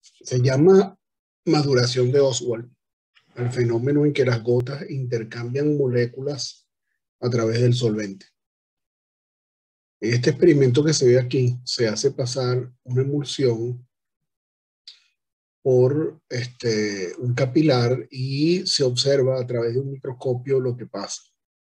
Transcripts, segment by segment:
Se llama maduración de Oswald, el fenómeno en que las gotas intercambian moléculas a través del solvente. En este experimento que se ve aquí, se hace pasar una emulsión por un capilar y se observa a través de un microscopio lo que pasa.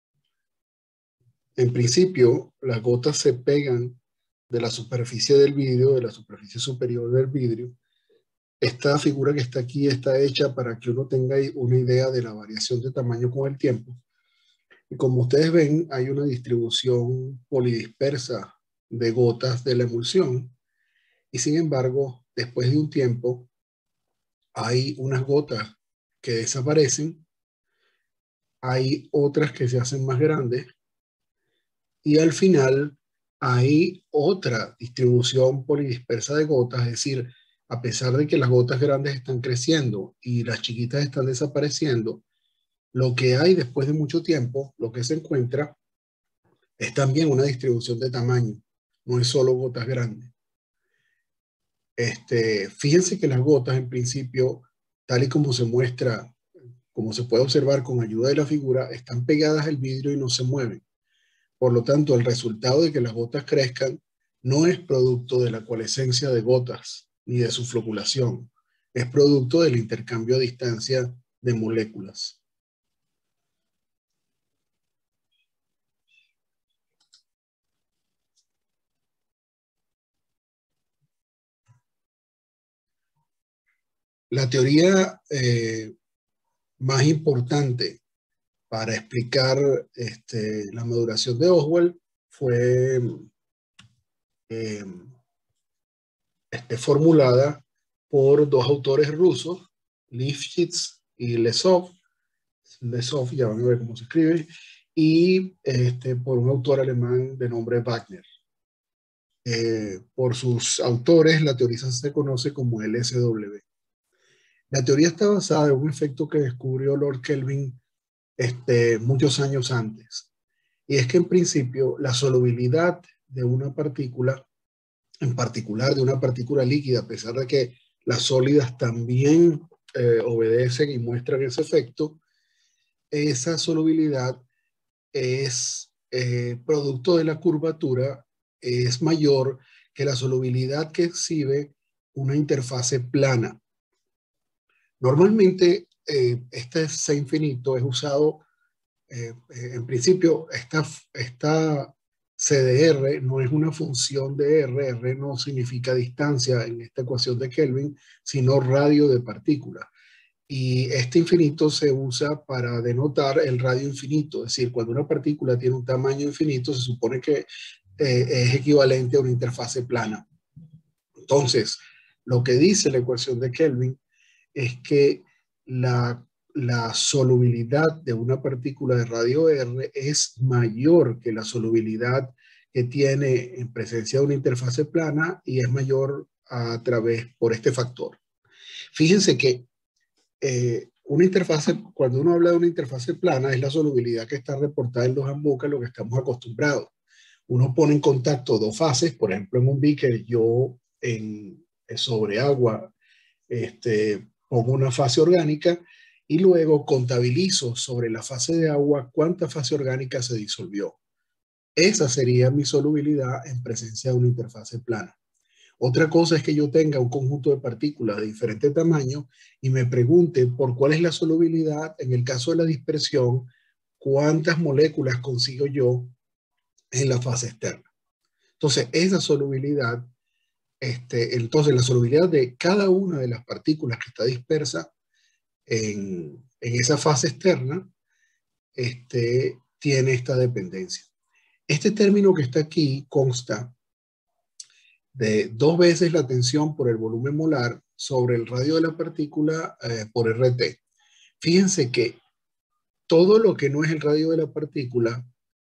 En principio, las gotas se pegan de la superficie del vidrio, de la superficie superior del vidrio. Esta figura que está aquí está hecha para que uno tenga una idea de la variación de tamaño con el tiempo. Y como ustedes ven, hay una distribución polidispersa de gotas de la emulsión. Y sin embargo, después de un tiempo, hay unas gotas que desaparecen, hay otras que se hacen más grandes, y al final hay otra distribución polidispersa de gotas, es decir, a pesar de que las gotas grandes están creciendo y las chiquitas están desapareciendo, lo que hay después de mucho tiempo, lo que se encuentra, es también una distribución de tamaño, no es solo gotas grandes. Fíjense que las gotas en principio, tal y como se muestra, como se puede observar con ayuda de la figura, están pegadas al vidrio y no se mueven. Por lo tanto, el resultado de que las gotas crezcan no es producto de la coalescencia de gotas ni de su floculación, es producto del intercambio a distancia de moléculas. La teoría más importante para explicar la maduración de Oswald fue formulada por dos autores rusos, Lifshitz y Lesov. Lesov, ya van a ver cómo se escribe, y por un autor alemán de nombre Wagner. Por sus autores, la teoría se conoce como LSW. La teoría está basada en un efecto que descubrió Lord Kelvin muchos años antes. Y es que en principio la solubilidad de una partícula, en particular de una partícula líquida, a pesar de que las sólidas también obedecen y muestran ese efecto, esa solubilidad es producto de la curvatura, es mayor que la solubilidad que exhibe una interfase plana. Normalmente este C infinito es usado, en principio esta CDR no es una función de R no significa distancia en esta ecuación de Kelvin, sino radio de partícula. Y este infinito se usa para denotar el radio infinito, es decir, cuando una partícula tiene un tamaño infinito, se supone que es equivalente a una interfase plana. Entonces, lo que dice la ecuación de Kelvin es que la solubilidad de una partícula de radio R es mayor que la solubilidad que tiene en presencia de una interfase plana y es mayor por este factor. Fíjense que una interfase, cuando uno habla de una interfase plana, es la solubilidad que está reportada en los handbooks, a lo que estamos acostumbrados. Uno pone en contacto dos fases, por ejemplo, en un beaker, yo sobre agua pongo una fase orgánica y luego contabilizo sobre la fase de agua cuánta fase orgánica se disolvió. Esa sería mi solubilidad en presencia de una interfase plana. Otra cosa es que yo tenga un conjunto de partículas de diferente tamaño y me pregunte por cuál es la solubilidad en el caso de la dispersión, cuántas moléculas consigo yo en la fase externa. Entonces, esa solubilidad, entonces la solubilidad de cada una de las partículas que está dispersa en esa fase externa, tiene esta dependencia. Este término que está aquí consta de 2 veces la tensión por el volumen molar sobre el radio de la partícula por RT. Fíjense que todo lo que no es el radio de la partícula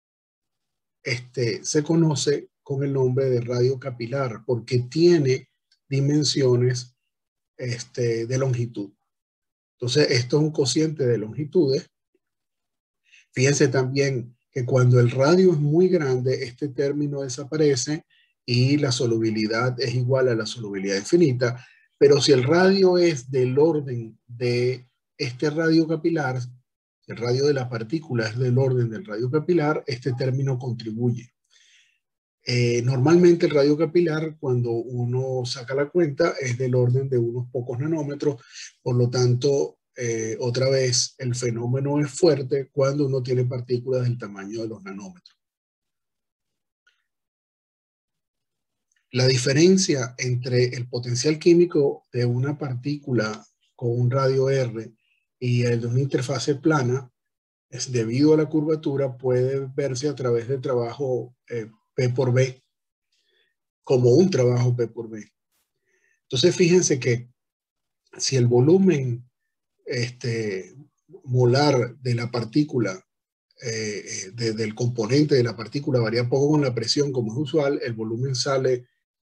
se conoce con el nombre de radio capilar porque tiene dimensiones de longitud. Entonces, esto es un cociente de longitudes. Fíjense también que cuando el radio es muy grande, este término desaparece y la solubilidad es igual a la solubilidad infinita. Pero si el radio es del orden de este radio capilar, el radio de la partícula es del orden del radio capilar, este término contribuye. Normalmente el radio capilar, cuando uno saca la cuenta, es del orden de unos pocos nanómetros, por lo tanto, otra vez, el fenómeno es fuerte cuando uno tiene partículas del tamaño de los nanómetros. La diferencia entre el potencial químico de una partícula con un radio R y el de una interfase plana es debido a la curvatura, puede verse a través del trabajo P por B, como un trabajo P por B. Entonces fíjense que si el volumen molar de la partícula, del componente de la partícula varía poco con la presión como es usual, el volumen sale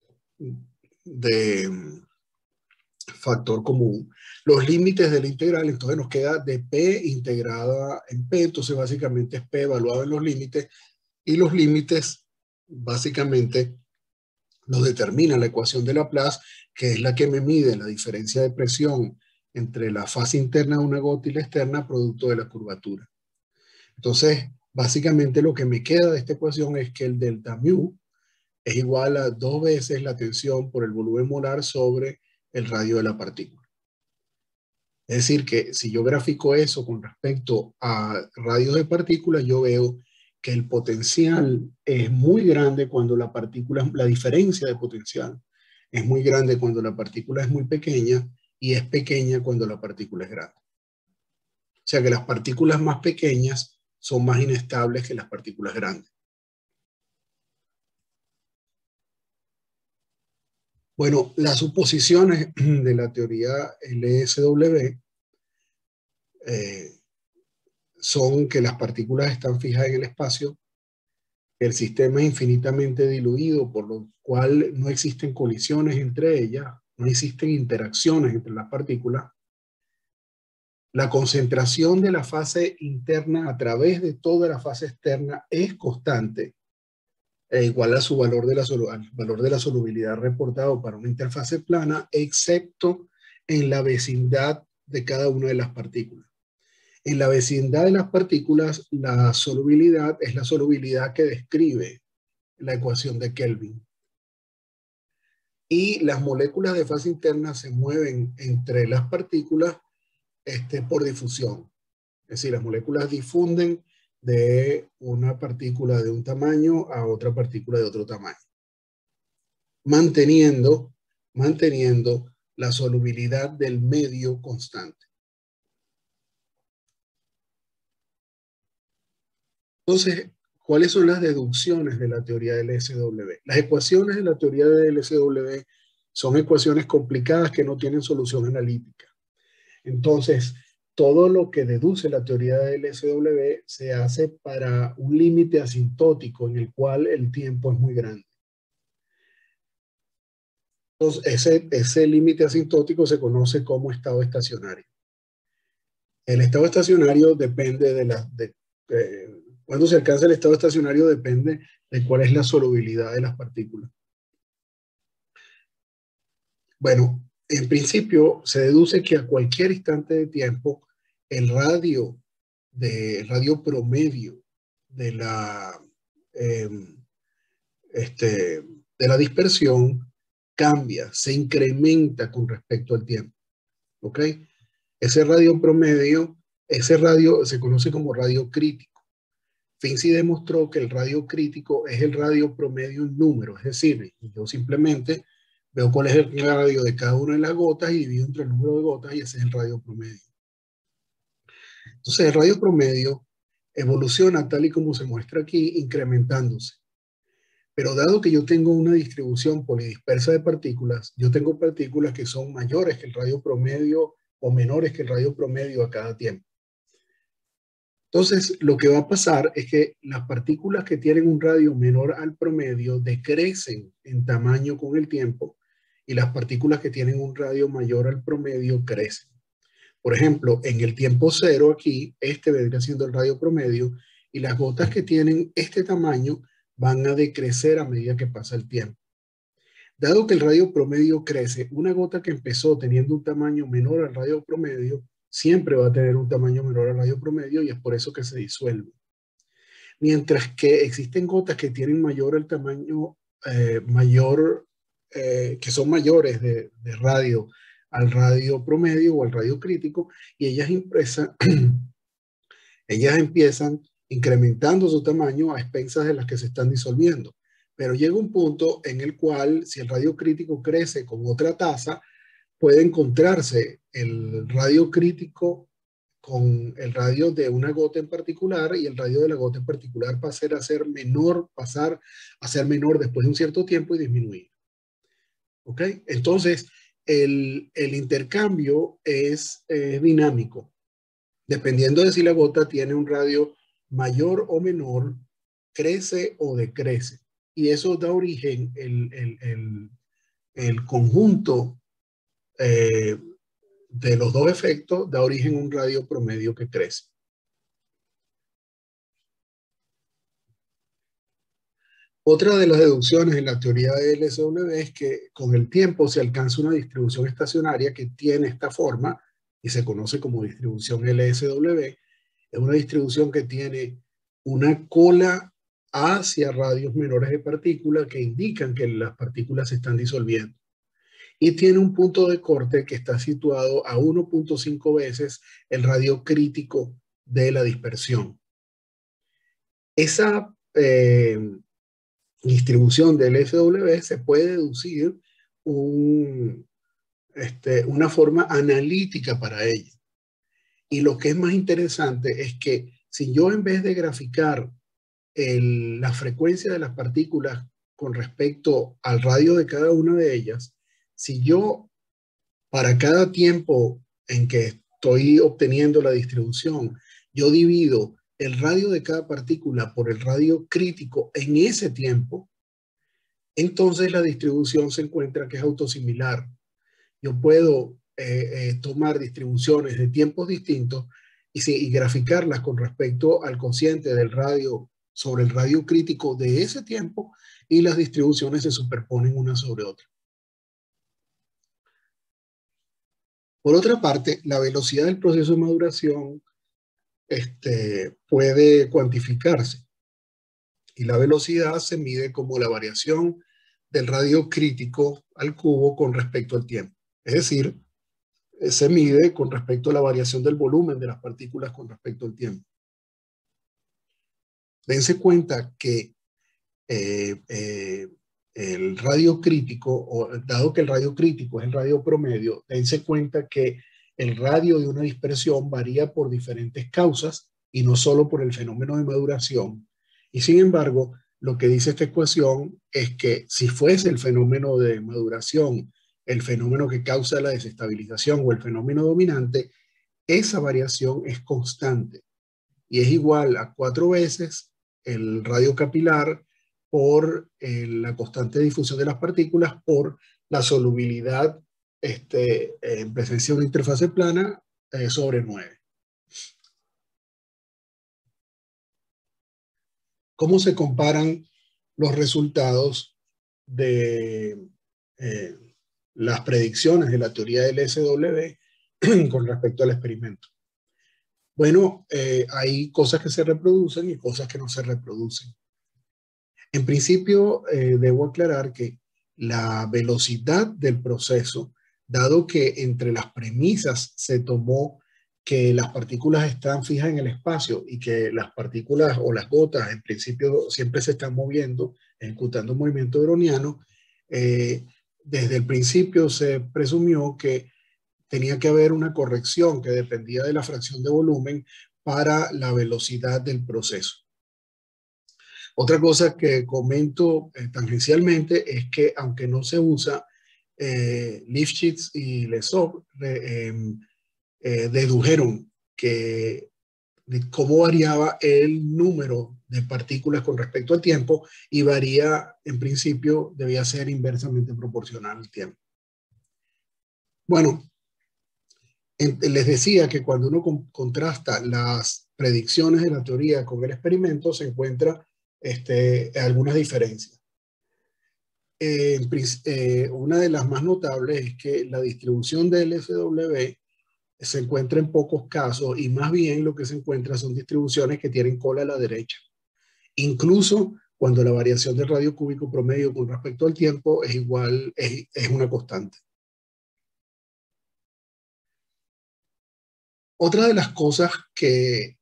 de factor común. Los límites de la integral, entonces nos queda de P integrada en P, entonces básicamente es P evaluado en los límites, y los límites básicamente los determina la ecuación de Laplace, que es la que me mide la diferencia de presión entre la fase interna de una gota y la externa, producto de la curvatura. Entonces, básicamente lo que me queda de esta ecuación es que el delta mu es igual a 2 veces la tensión por el volumen molar sobre el radio de la partícula. Es decir, que si yo grafico eso con respecto a radios de partículas, yo veo que el potencial es muy grande cuando la partícula, la diferencia de potencial es muy grande cuando la partícula es muy pequeña y es pequeña cuando la partícula es grande. O sea que las partículas más pequeñas son más inestables que las partículas grandes. Bueno, las suposiciones de la teoría LSW son que las partículas están fijas en el espacio, el sistema es infinitamente diluido, por lo cual no existen colisiones entre ellas, no existen interacciones entre las partículas. La concentración de la fase interna a través de toda la fase externa es constante, e igual a su valor al valor de la solubilidad reportado para una interfase plana, excepto en la vecindad de cada una de las partículas. En la vecindad de las partículas, la solubilidad es la solubilidad que describe la ecuación de Kelvin. Y las moléculas de fase interna se mueven entre las partículas por difusión. Es decir, las moléculas difunden de una partícula de un tamaño a otra partícula de otro tamaño, manteniendo la solubilidad del medio constante. Entonces, ¿cuáles son las deducciones de la teoría del LSW? Las ecuaciones de la teoría del LSW son ecuaciones complicadas que no tienen solución analítica. Entonces, todo lo que deduce la teoría del LSW se hace para un límite asintótico en el cual el tiempo es muy grande. Entonces, ese límite asintótico se conoce como estado estacionario. El estado estacionario depende cuando se alcanza el estado estacionario depende de cuál es la solubilidad de las partículas. Bueno, en principio se deduce que a cualquier instante de tiempo el radio promedio de la dispersión cambia, se incrementa con respecto al tiempo. ¿Ok? Ese radio promedio, ese radio se conoce como radio crítico. Finzi demostró que el radio crítico es el radio promedio en número, es decir, yo simplemente veo cuál es el radio de cada una de las gotas y divido entre el número de gotas y ese es el radio promedio. Entonces el radio promedio evoluciona tal y como se muestra aquí, incrementándose. Pero dado que yo tengo una distribución polidispersa de partículas, yo tengo partículas que son mayores que el radio promedio o menores que el radio promedio a cada tiempo. Entonces, lo que va a pasar es que las partículas que tienen un radio menor al promedio decrecen en tamaño con el tiempo y las partículas que tienen un radio mayor al promedio crecen. Por ejemplo, en el tiempo cero aquí, vendría siendo el radio promedio y las gotas que tienen este tamaño van a decrecer a medida que pasa el tiempo. Dado que el radio promedio crece, una gota que empezó teniendo un tamaño menor al radio promedio, siempre va a tener un tamaño menor al radio promedio y es por eso que se disuelve. Mientras que existen gotas que tienen mayor el tamaño, que son mayores de radio al radio promedio o al radio crítico, y ellas empiezan incrementando su tamaño a expensas de las que se están disolviendo. Pero llega un punto en el cual, si el radio crítico crece con otra tasa, puede encontrarse el radio crítico con el radio de una gota en particular, y el radio de la gota en particular pasar a ser menor después de un cierto tiempo y disminuir. ¿Ok? Entonces, el intercambio es dinámico, dependiendo de si la gota tiene un radio mayor o menor, crece o decrece. Y eso da origen, el conjunto de los dos efectos da origen a un radio promedio que crece. Otra de las deducciones en la teoría de LSW es que con el tiempo se alcanza una distribución estacionaria que tiene esta forma y se conoce como distribución LSW. Es una distribución que tiene una cola hacia radios menores de partículas que indican que las partículas se están disolviendo. Y tiene un punto de corte que está situado a 1.5 veces el radio crítico de la dispersión. Esa distribución del LSW se puede deducir una forma analítica para ella. Y lo que es más interesante es que si yo, en vez de graficar la frecuencia de las partículas con respecto al radio de cada una de ellas, si yo, para cada tiempo en que estoy obteniendo la distribución, yo divido el radio de cada partícula por el radio crítico en ese tiempo, entonces la distribución se encuentra que es autosimilar. Yo puedo tomar distribuciones de tiempos distintos y graficarlas con respecto al cociente del radio sobre el radio crítico de ese tiempo, y las distribuciones se superponen una sobre otra. Por otra parte, la velocidad del proceso de maduración puede cuantificarse, y la velocidad se mide como la variación del radio crítico al cubo con respecto al tiempo. Es decir, se mide con respecto a la variación del volumen de las partículas con respecto al tiempo. Dense cuenta que el radio crítico, dado que el radio crítico es el radio promedio, dense cuenta que el radio de una dispersión varía por diferentes causas y no solo por el fenómeno de maduración. Y sin embargo, lo que dice esta ecuación es que si fuese el fenómeno de maduración el fenómeno que causa la desestabilización o el fenómeno dominante, esa variación es constante y es igual a 4 veces el radio capilar por la constante de difusión de las partículas por la solubilidad en presencia de una interfase plana sobre 9. ¿Cómo se comparan los resultados de las predicciones de la teoría del SW con respecto al experimento? Bueno, hay cosas que se reproducen y cosas que no se reproducen. En principio, debo aclarar que la velocidad del proceso, dado que entre las premisas se tomó que las partículas están fijas en el espacio y que las partículas o las gotas en principio siempre se están moviendo, ejecutando un movimiento browniano, desde el principio se presumió que tenía que haber una corrección que dependía de la fracción de volumen para la velocidad del proceso. Otra cosa que comento tangencialmente es que, aunque no se usa, Lifshitz y Lesov dedujeron de cómo variaba el número de partículas con respecto al tiempo, y varía, en principio, debía ser inversamente proporcional al tiempo. Bueno, les decía que cuando uno contrasta las predicciones de la teoría con el experimento, se encuentra algunas diferencias. Una de las más notables es que la distribución del SW se encuentra en pocos casos y más bien lo que se encuentra son distribuciones que tienen cola a la derecha. Incluso cuando la variación del radio cúbico promedio con respecto al tiempo es igual, es una constante. Otra de las cosas que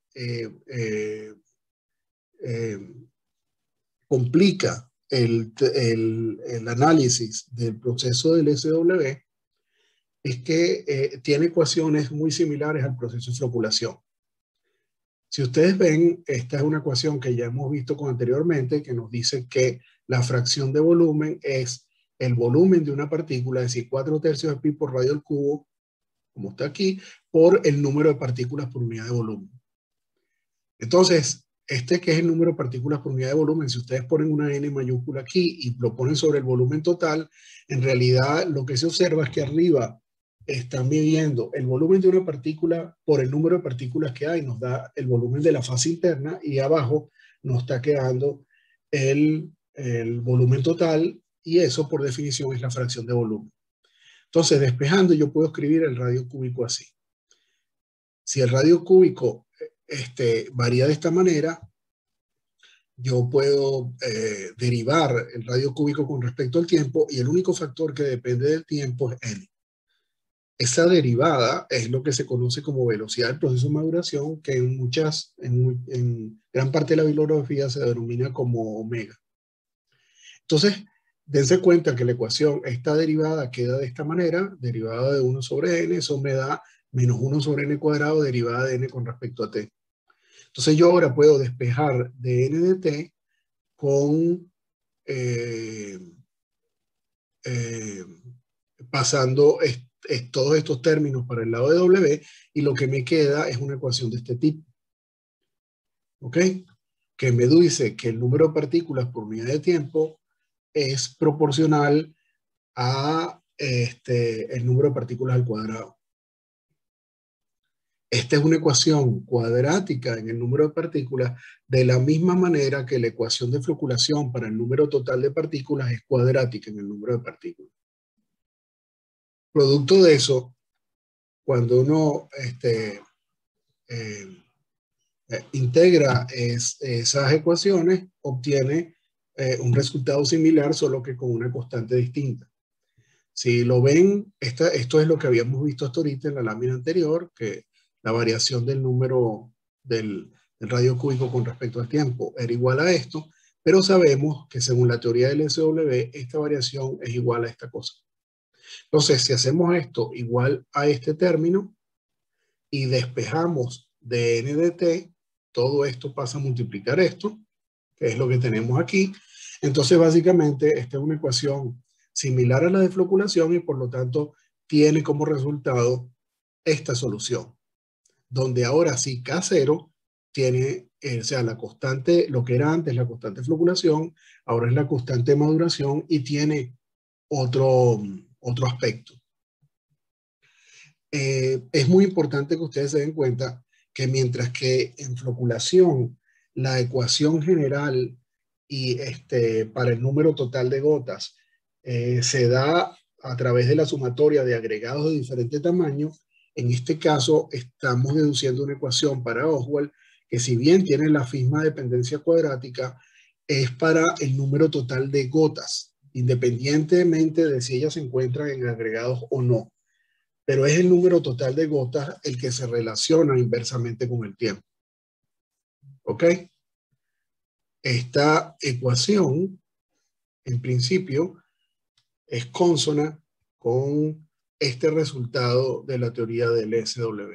complica el análisis del proceso del SW es que tiene ecuaciones muy similares al proceso de floculación. Si ustedes ven, esta es una ecuación que ya hemos visto anteriormente, que nos dice que la fracción de volumen es el volumen de una partícula, es decir, 4/3 de pi por radio al cubo, como está aquí, por el número de partículas por unidad de volumen. Entonces, este que es el número de partículas por unidad de volumen, si ustedes ponen una n mayúscula aquí y lo ponen sobre el volumen total, en realidad lo que se observa es que arriba están midiendo el volumen de una partícula por el número de partículas que hay, nos da el volumen de la fase interna, y abajo nos está quedando el volumen total, y eso por definición es la fracción de volumen. Entonces, despejando, yo puedo escribir el radio cúbico así. Si el radio cúbico varía de esta manera, yo puedo derivar el radio cúbico con respecto al tiempo, y el único factor que depende del tiempo es n. Esa derivada es lo que se conoce como velocidad del proceso de maduración, que en gran parte de la bibliografía se denomina como omega. Entonces, dense cuenta que la ecuación, esta derivada queda de esta manera, derivada de 1 sobre n, eso me da menos 1 sobre n cuadrado, derivada de n con respecto a t. Entonces yo ahora puedo despejar de n de t con pasando todos estos términos para el lado de w, y lo que me queda es una ecuación de este tipo. ¿Ok? Que me dice que el número de partículas por unidad de tiempo es proporcional a el número de partículas al cuadrado. Esta es una ecuación cuadrática en el número de partículas, de la misma manera que la ecuación de floculación para el número total de partículas es cuadrática en el número de partículas. Producto de eso, cuando uno integra esas ecuaciones, obtiene un resultado similar, solo que con una constante distinta. Si lo ven, esto es lo que habíamos visto hasta ahorita en la lámina anterior, que la variación del número del radio cúbico con respecto al tiempo era igual a esto, pero sabemos que según la teoría del SW, esta variación es igual a esta cosa. Entonces, si hacemos esto igual a este término y despejamos de n de t, todo esto pasa a multiplicar esto, que es lo que tenemos aquí. Entonces, básicamente, esta es una ecuación similar a la de floculación, y por lo tanto tiene como resultado esta solución, donde ahora sí K0 tiene, o sea, la constante, lo que era antes la constante de floculación, ahora es la constante de maduración, y tiene otro aspecto. Es muy importante que ustedes se den cuenta que mientras que en floculación la ecuación general y para el número total de gotas se da a través de la sumatoria de agregados de diferente tamaño, en este caso estamos deduciendo una ecuación para Oswald que, si bien tiene la misma dependencia cuadrática, es para el número total de gotas, independientemente de si ellas se encuentran en agregados o no. Pero es el número total de gotas el que se relaciona inversamente con el tiempo. ¿Ok? Esta ecuación, en principio, es consona con este resultado de la teoría del SW.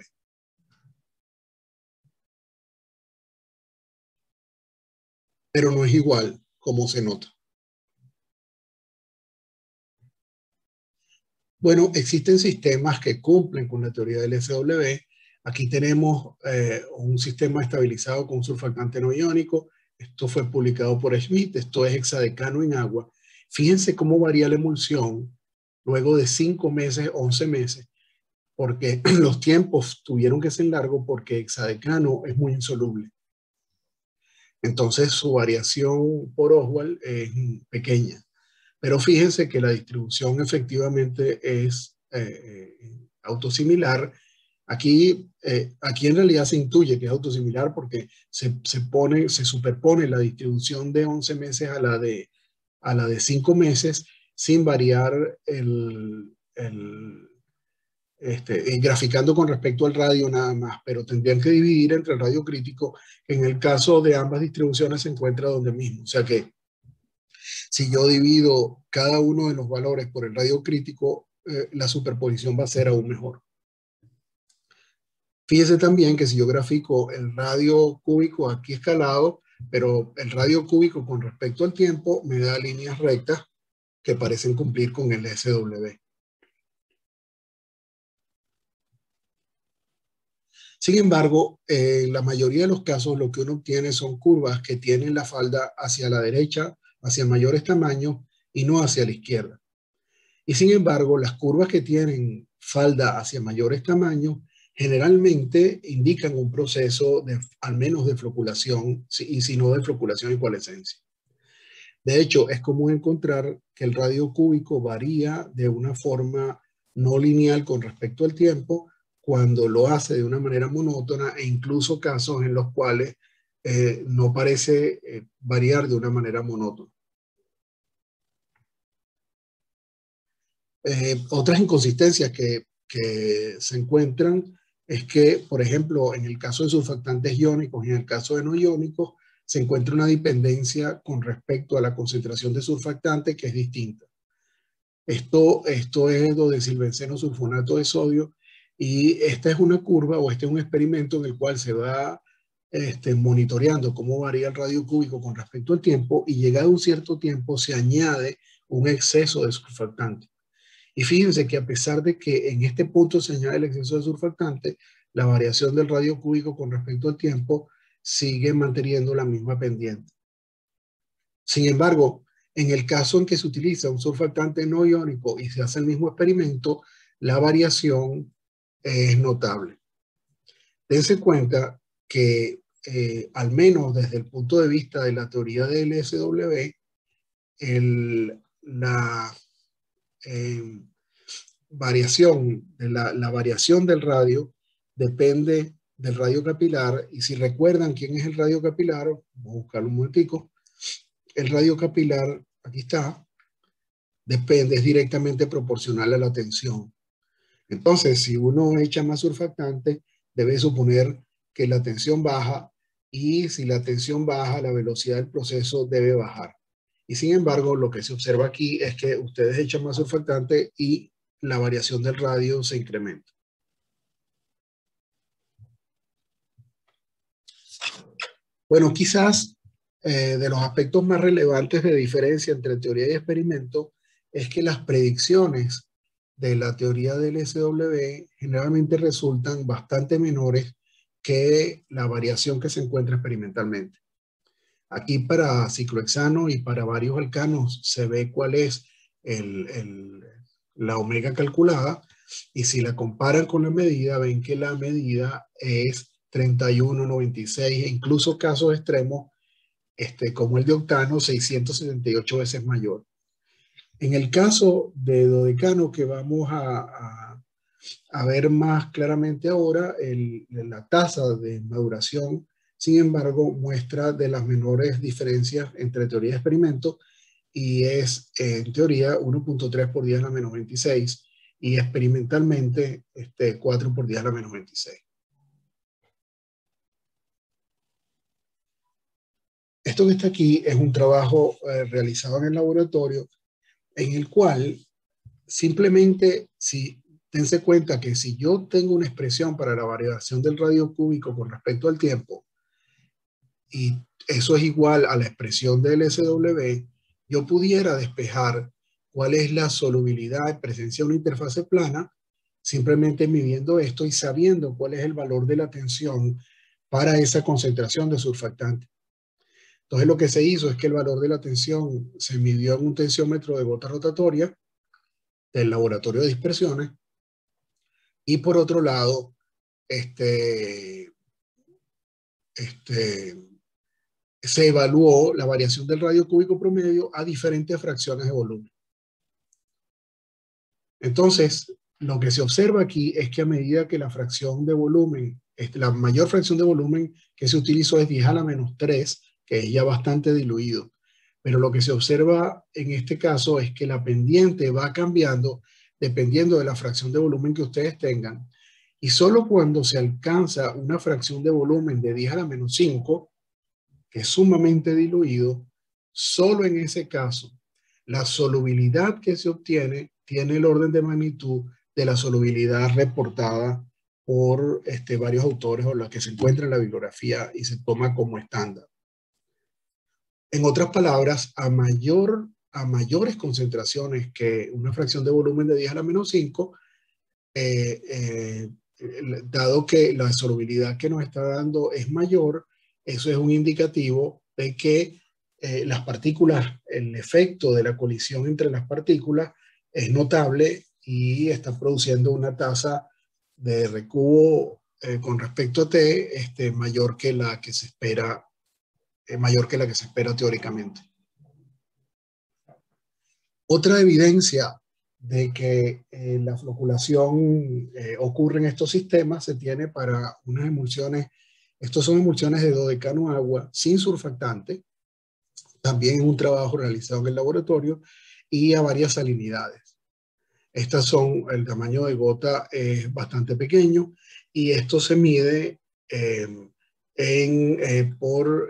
Pero no es igual, como se nota. Bueno, existen sistemas que cumplen con la teoría del SW. Aquí tenemos un sistema estabilizado con un surfactante no iónico. Esto fue publicado por Schmidt. Esto es hexadecano en agua. Fíjense cómo varía la emulsión luego de 5 meses, 11 meses, porque los tiempos tuvieron que ser largos porque hexadecano es muy insoluble. Entonces su variación por Oswald es pequeña. Pero fíjense que la distribución efectivamente es autosimilar. Aquí en realidad se intuye que es autosimilar porque se superpone la distribución de 11 meses a la de 5 meses sin variar graficando con respecto al radio nada más, pero tendrían que dividir entre el radio crítico. En el caso de ambas distribuciones se encuentra donde mismo. O sea que si yo divido cada uno de los valores por el radio crítico, la superposición va a ser aún mejor. Fíjese también que si yo grafico el radio cúbico aquí escalado, pero el radio cúbico con respecto al tiempo me da líneas rectas que parecen cumplir con el SW. Sin embargo, en la mayoría de los casos lo que uno obtiene son curvas que tienen la falda hacia la derecha, hacia mayores tamaños y no hacia la izquierda. Y sin embargo, las curvas que tienen falda hacia mayores tamaños generalmente indican un proceso de, al menos de floculación, y si no de floculación y coalescencia. De hecho, es común encontrar que el radio cúbico varía de una forma no lineal con respecto al tiempo cuando lo hace de una manera monótona, e incluso casos en los cuales no parece variar de una manera monótona. Otras inconsistencias que se encuentran es que, por ejemplo, en el caso de surfactantes iónicos y en el caso de no iónicos, se encuentra una dependencia con respecto a la concentración de surfactante que es distinta. Esto es dodesilbenceno sulfonato de sodio, y esta es una curva o este es un experimento en el cual se va monitoreando cómo varía el radio cúbico con respecto al tiempo, y llegado un cierto tiempo se añade un exceso de surfactante. Y fíjense que a pesar de que en este punto se añade el exceso de surfactante, la variación del radio cúbico con respecto al tiempo sigue manteniendo la misma pendiente. Sin embargo, en el caso en que se utiliza un surfactante no iónico y se hace el mismo experimento, la variación es notable. Dense cuenta que al menos desde el punto de vista de la teoría del SW, la variación del radio depende del radio capilar. Y si recuerdan quién es el radio capilar, vamos a buscarlo un momentico. El radio capilar, aquí está, es directamente proporcional a la tensión. Entonces, si uno echa más surfactante, debe suponer que la tensión baja, y si la tensión baja, la velocidad del proceso debe bajar. Y sin embargo, lo que se observa aquí es que ustedes echan más surfactante y la variación del radio se incrementa. Bueno, quizás de los aspectos más relevantes de diferencia entre teoría y experimento es que las predicciones de la teoría del SW generalmente resultan bastante menores que la variación que se encuentra experimentalmente. Aquí para ciclohexano y para varios alcanos se ve cuál es la omega calculada, y si la comparan con la medida, ven que la medida es 31,96, e incluso casos extremos como el de octano, 678 veces mayor. En el caso de dodecano, que vamos a ver más claramente ahora, la tasa de maduración, sin embargo, muestra de las menores diferencias entre teoría y experimento, y es en teoría 1.3 por 10 a la menos 26, y experimentalmente 4 por 10 a la menos 26. Esto que está aquí es un trabajo realizado en el laboratorio, en el cual simplemente, dense cuenta que si yo tengo una expresión para la variación del radio cúbico con respecto al tiempo, y eso es igual a la expresión del SW, yo pudiera despejar cuál es la solubilidad en presencia de una interfase plana, simplemente midiendo esto y sabiendo cuál es el valor de la tensión para esa concentración de surfactante. Entonces lo que se hizo es que el valor de la tensión se midió en un tensiómetro de gota rotatoria del laboratorio de dispersiones, y por otro lado, se evaluó la variación del radio cúbico promedio a diferentes fracciones de volumen. Entonces, lo que se observa aquí es que a medida que la fracción de volumen, la mayor fracción de volumen que se utilizó es 10 a la menos 3, que es ya bastante diluido. Pero lo que se observa en este caso es que la pendiente va cambiando dependiendo de la fracción de volumen que ustedes tengan. Y solo cuando se alcanza una fracción de volumen de 10 a la menos 5, que es sumamente diluido, solo en ese caso, la solubilidad que se obtiene tiene el orden de magnitud de la solubilidad reportada por varios autores o la que se encuentra en la bibliografía y se toma como estándar. En otras palabras, a mayores concentraciones que una fracción de volumen de 10 a la menos 5, dado que la solubilidad que nos está dando es mayor, eso es un indicativo de que las partículas, el efecto de la colisión entre las partículas es notable y está produciendo una tasa de recubo con respecto a T mayor que la que se espera, teóricamente. Otra evidencia de que la floculación ocurre en estos sistemas se tiene para unas emulsiones. Estos son emulsiones de dodecano agua sin surfactante, también en un trabajo realizado en el laboratorio, y a varias salinidades. Estas son, el tamaño de gota es bastante pequeño y esto se mide por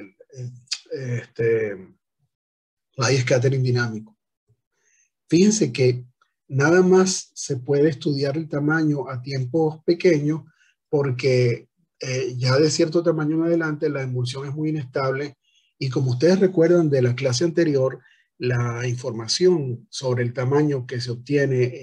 rayo scattering dinámico. Fíjense que nada más se puede estudiar el tamaño a tiempos pequeños porque ya de cierto tamaño en adelante la emulsión es muy inestable y como ustedes recuerdan de la clase anterior, la información sobre el tamaño que se obtiene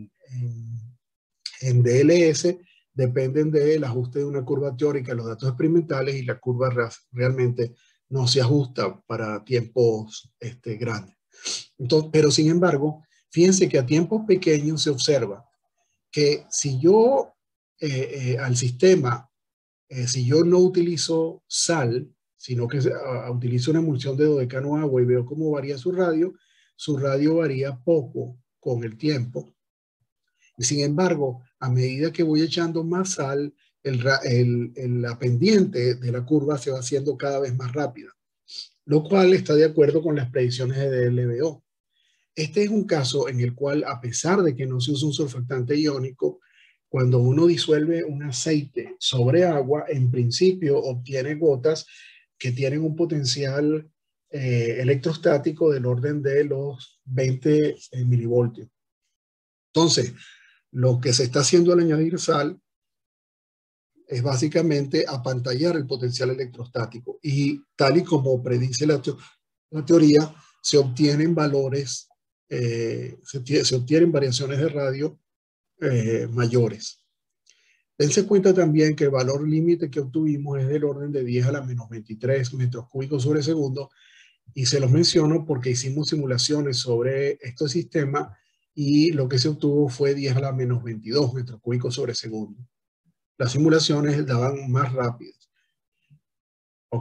en DLS dependen del ajuste de una curva teórica, los datos experimentales, y la curva realmente no se ajusta para tiempos grandes. Entonces, pero sin embargo, fíjense que a tiempos pequeños se observa que si yo al sistema, si yo no utilizo sal, sino que utilizo una emulsión de dodecano agua y veo cómo varía su radio varía poco con el tiempo. Y sin embargo, a medida que voy echando más sal, la pendiente de la curva se va haciendo cada vez más rápida, lo cual está de acuerdo con las predicciones de DLBO. Este es un caso en el cual, a pesar de que no se usa un surfactante iónico, cuando uno disuelve un aceite sobre agua, en principio obtiene gotas que tienen un potencial electrostático del orden de los 20 milivoltios. Entonces, lo que se está haciendo al añadir sal es básicamente apantallar el potencial electrostático. Y tal y como predice la teoría, se obtienen valores, se obtienen variaciones de radio mayores. Dense cuenta también que el valor límite que obtuvimos es del orden de 10 a la menos 23 metros cúbicos sobre segundo, y se los menciono porque hicimos simulaciones sobre este sistema y lo que se obtuvo fue 10 a la menos 22 metros cúbicos sobre segundo. Las simulaciones daban más rápidas. ¿Ok?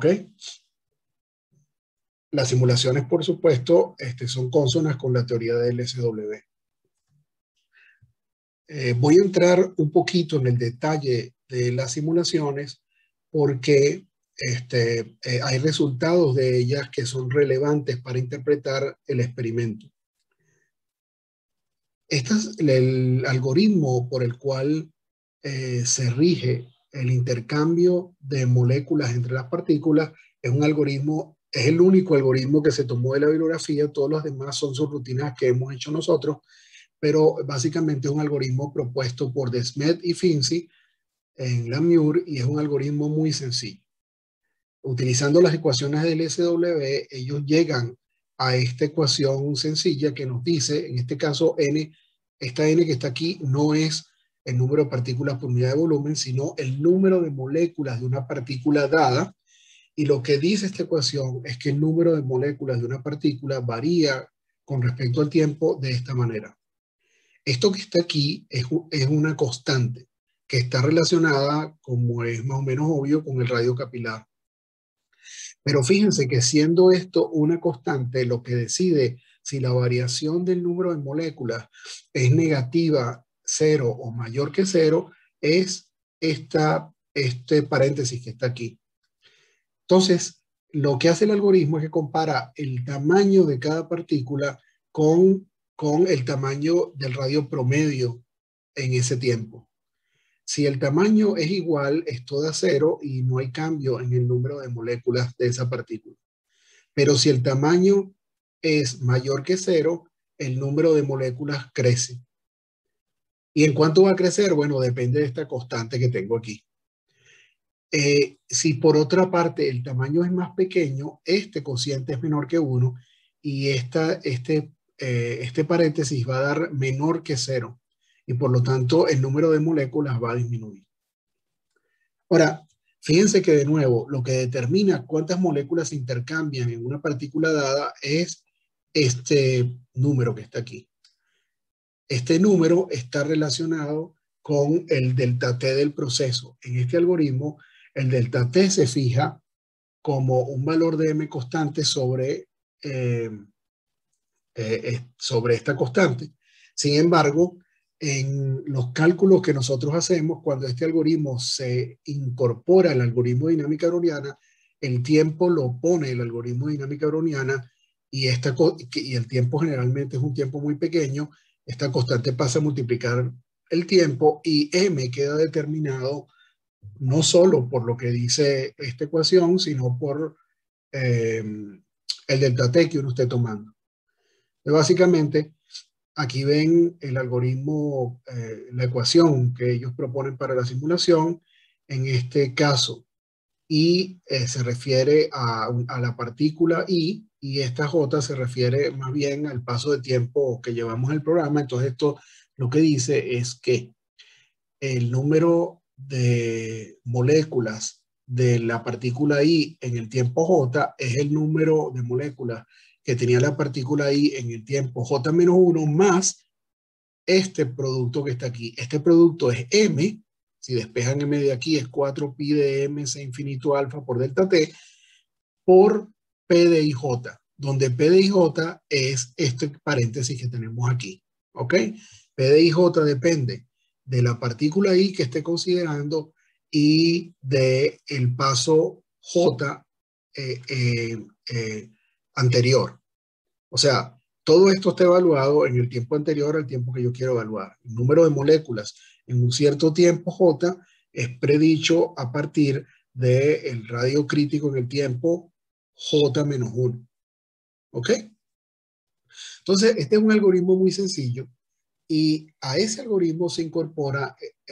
Las simulaciones, por supuesto, son consonas con la teoría del SW. Voy a entrar un poquito en el detalle de las simulaciones porque hay resultados de ellas que son relevantes para interpretar el experimento. Este es el algoritmo por el cual se rige el intercambio de moléculas entre las partículas. Es un algoritmo, es el único algoritmo que se tomó de la bibliografía. Todos los demás son subrutinas que hemos hecho nosotros, pero básicamente es un algoritmo propuesto por Desmet y Finzi en la MUR y es un algoritmo muy sencillo. Utilizando las ecuaciones del SW, ellos llegan a esta ecuación sencilla que nos dice, en este caso n, esta n que está aquí no es el número de partículas por unidad de volumen, sino el número de moléculas de una partícula dada. Y lo que dice esta ecuación es que el número de moléculas de una partícula varía con respecto al tiempo de esta manera. Esto que está aquí es una constante que está relacionada, como es más o menos obvio, con el radio capilar. Pero fíjense que siendo esto una constante, lo que decide si la variación del número de moléculas es negativa, 0 o mayor que 0, es este paréntesis que está aquí. Entonces, lo que hace el algoritmo es que compara el tamaño de cada partícula con el tamaño del radio promedio en ese tiempo. Si el tamaño es igual, esto da 0 y no hay cambio en el número de moléculas de esa partícula. Pero si el tamaño es mayor que 0, el número de moléculas crece. ¿Y en cuánto va a crecer? Bueno, depende de esta constante que tengo aquí. Si por otra parte el tamaño es más pequeño, este cociente es menor que 1 y este paréntesis va a dar menor que 0 y por lo tanto el número de moléculas va a disminuir. Ahora, fíjense que de nuevo lo que determina cuántas moléculas se intercambian en una partícula dada es este número que está aquí. Este número está relacionado con el delta T del proceso. En este algoritmo, el delta T se fija como un valor de m constante sobre esta constante. Sin embargo, en los cálculos que nosotros hacemos, cuando este algoritmo se incorpora al algoritmo de dinámica browniana, el tiempo lo pone el algoritmo de dinámica browniana y el tiempo generalmente es un tiempo muy pequeño. Esta constante pasa a multiplicar el tiempo y m queda determinado no solo por lo que dice esta ecuación, sino por el delta t que uno esté tomando. Básicamente, aquí ven el algoritmo, la ecuación que ellos proponen para la simulación en este caso. Y se refiere a la partícula I y esta J se refiere más bien al paso de tiempo que llevamos el programa. Entonces esto lo que dice es que el número de moléculas de la partícula I en el tiempo J es el número de moléculas que tenía la partícula I en el tiempo J-1 más este producto que está aquí. Este producto es M. Si despejan M de aquí es 4pi de M C infinito alfa por delta T por P de IJ, donde P de IJ es este paréntesis que tenemos aquí. ¿Ok? P de IJ depende de la partícula I que esté considerando y del paso J anterior. O sea, todo esto está evaluado en el tiempo anterior al tiempo que yo quiero evaluar. El número de moléculas en un cierto tiempo J es predicho a partir del radio crítico en el tiempo J-1. ¿Ok? Entonces, este es un algoritmo muy sencillo y a ese algoritmo se incorpora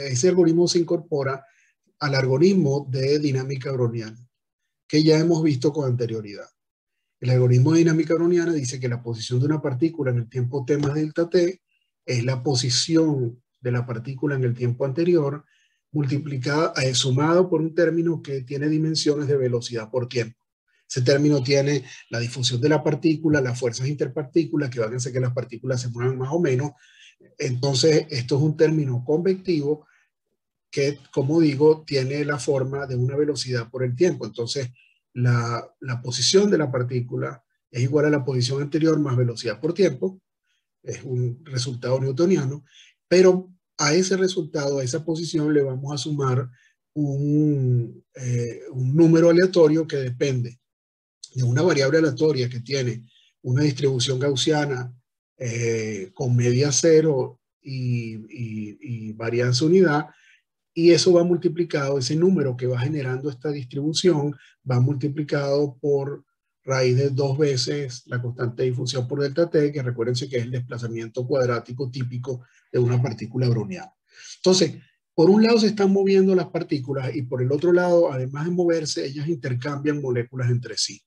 al algoritmo de dinámica browniana que ya hemos visto con anterioridad. El algoritmo de dinámica browniana dice que la posición de una partícula en el tiempo t más delta t es la posición de la partícula en el tiempo anterior multiplicada, sumado por un término que tiene dimensiones de velocidad por tiempo. Ese término tiene la difusión de la partícula, las fuerzas interpartículas que van a hacer que las partículas se muevan más o menos. Entonces, esto es un término convectivo que, como digo, tiene la forma de una velocidad por el tiempo. Entonces, la posición de la partícula es igual a la posición anterior más velocidad por tiempo. Es un resultado newtoniano, pero a ese resultado, a esa posición, le vamos a sumar un número aleatorio que depende de una variable aleatoria que tiene una distribución gaussiana con media cero y varianza unidad, y eso va multiplicado, ese número que va generando esta distribución va multiplicado por raíz de 2 veces la constante de difusión por delta t, que recuérdense que es el desplazamiento cuadrático típico de una partícula browniana. Entonces, por un lado se están moviendo las partículas y por el otro lado, además de moverse, ellas intercambian moléculas entre sí.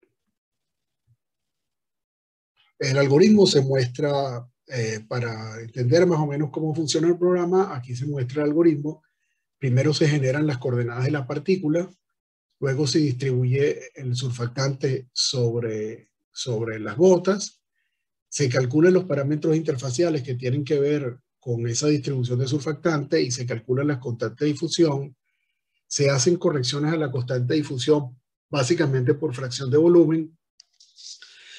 El algoritmo se muestra, para entender más o menos cómo funciona el programa, aquí se muestra el algoritmo. Primero se generan las coordenadas de la partícula, luego se distribuye el surfactante sobre las gotas, se calculan los parámetros interfaciales que tienen que ver con esa distribución de surfactante y se calculan las constantes de difusión, se hacen correcciones a la constante de difusión básicamente por fracción de volumen,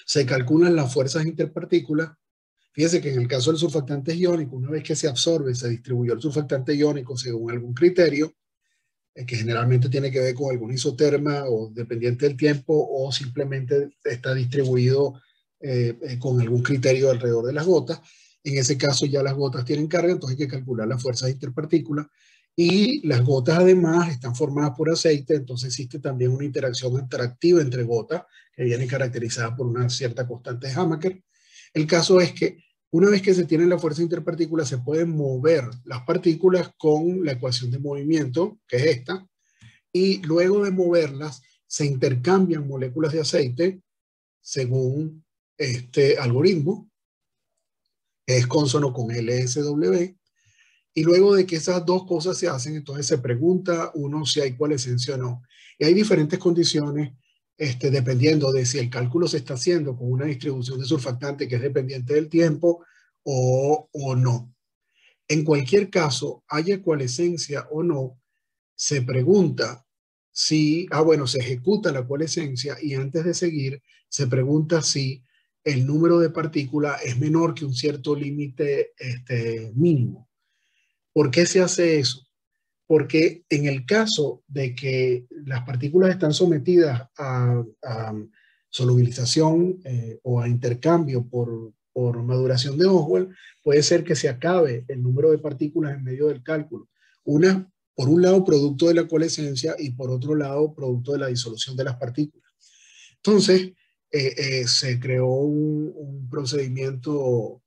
Se calculan las fuerzas interpartículas. Fíjense que en el caso del surfactante iónico, una vez que se absorbe, se distribuyó el surfactante iónico según algún criterio, que generalmente tiene que ver con alguna isoterma o dependiente del tiempo, o simplemente está distribuido con algún criterio alrededor de las gotas. En ese caso ya las gotas tienen carga, entonces hay que calcular las fuerzas interpartículas. Y las gotas además están formadas por aceite, entonces existe también una interacción interactiva entre gotas que viene caracterizada por una cierta constante de Hamaker. El caso es que una vez que se tiene la fuerza interpartícula, se pueden mover las partículas con la ecuación de movimiento, que es esta, y luego de moverlas, se intercambian moléculas de aceite según este algoritmo, que es consono con LSW, y luego de que esas dos cosas se hacen, entonces se pregunta uno si hay coalescencia o no. Y hay diferentes condiciones, dependiendo de si el cálculo se está haciendo con una distribución de surfactante que es dependiente del tiempo o no. En cualquier caso, haya coalescencia o no, se pregunta si, bueno, se ejecuta la coalescencia y antes de seguir, se pregunta si el número de partículas es menor que un cierto límite mínimo. ¿Por qué se hace eso? Porque en el caso de que las partículas están sometidas a solubilización o a intercambio por maduración de Oswald, puede ser que se acabe el número de partículas en medio del cálculo. Una, por un lado, producto de la coalescencia y por otro lado, producto de la disolución de las partículas. Entonces, se creó un procedimiento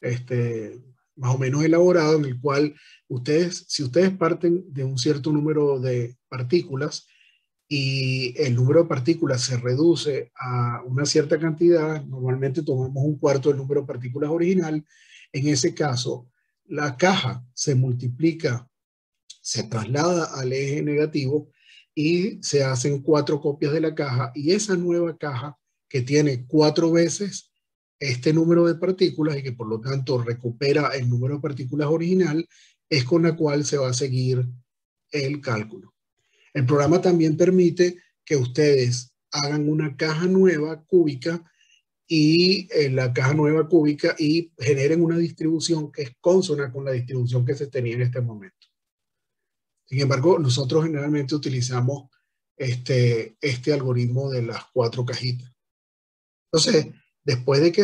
más o menos elaborado en el cual si ustedes parten de un cierto número de partículas y el número de partículas se reduce a una cierta cantidad, normalmente tomamos un cuarto del número de partículas original. En ese caso, la caja se multiplica, se traslada al eje negativo y se hacen 4 copias de la caja, y esa nueva caja que tiene 4 veces este número de partículas y que por lo tanto recupera el número de partículas original, es con la cual se va a seguir el cálculo. El programa también permite que ustedes hagan una caja nueva cúbica y la caja nueva cúbica y generen una distribución que es consona con la distribución que se tenía en este momento. Sin embargo, nosotros generalmente utilizamos este algoritmo de las 4 cajitas. Entonces, después de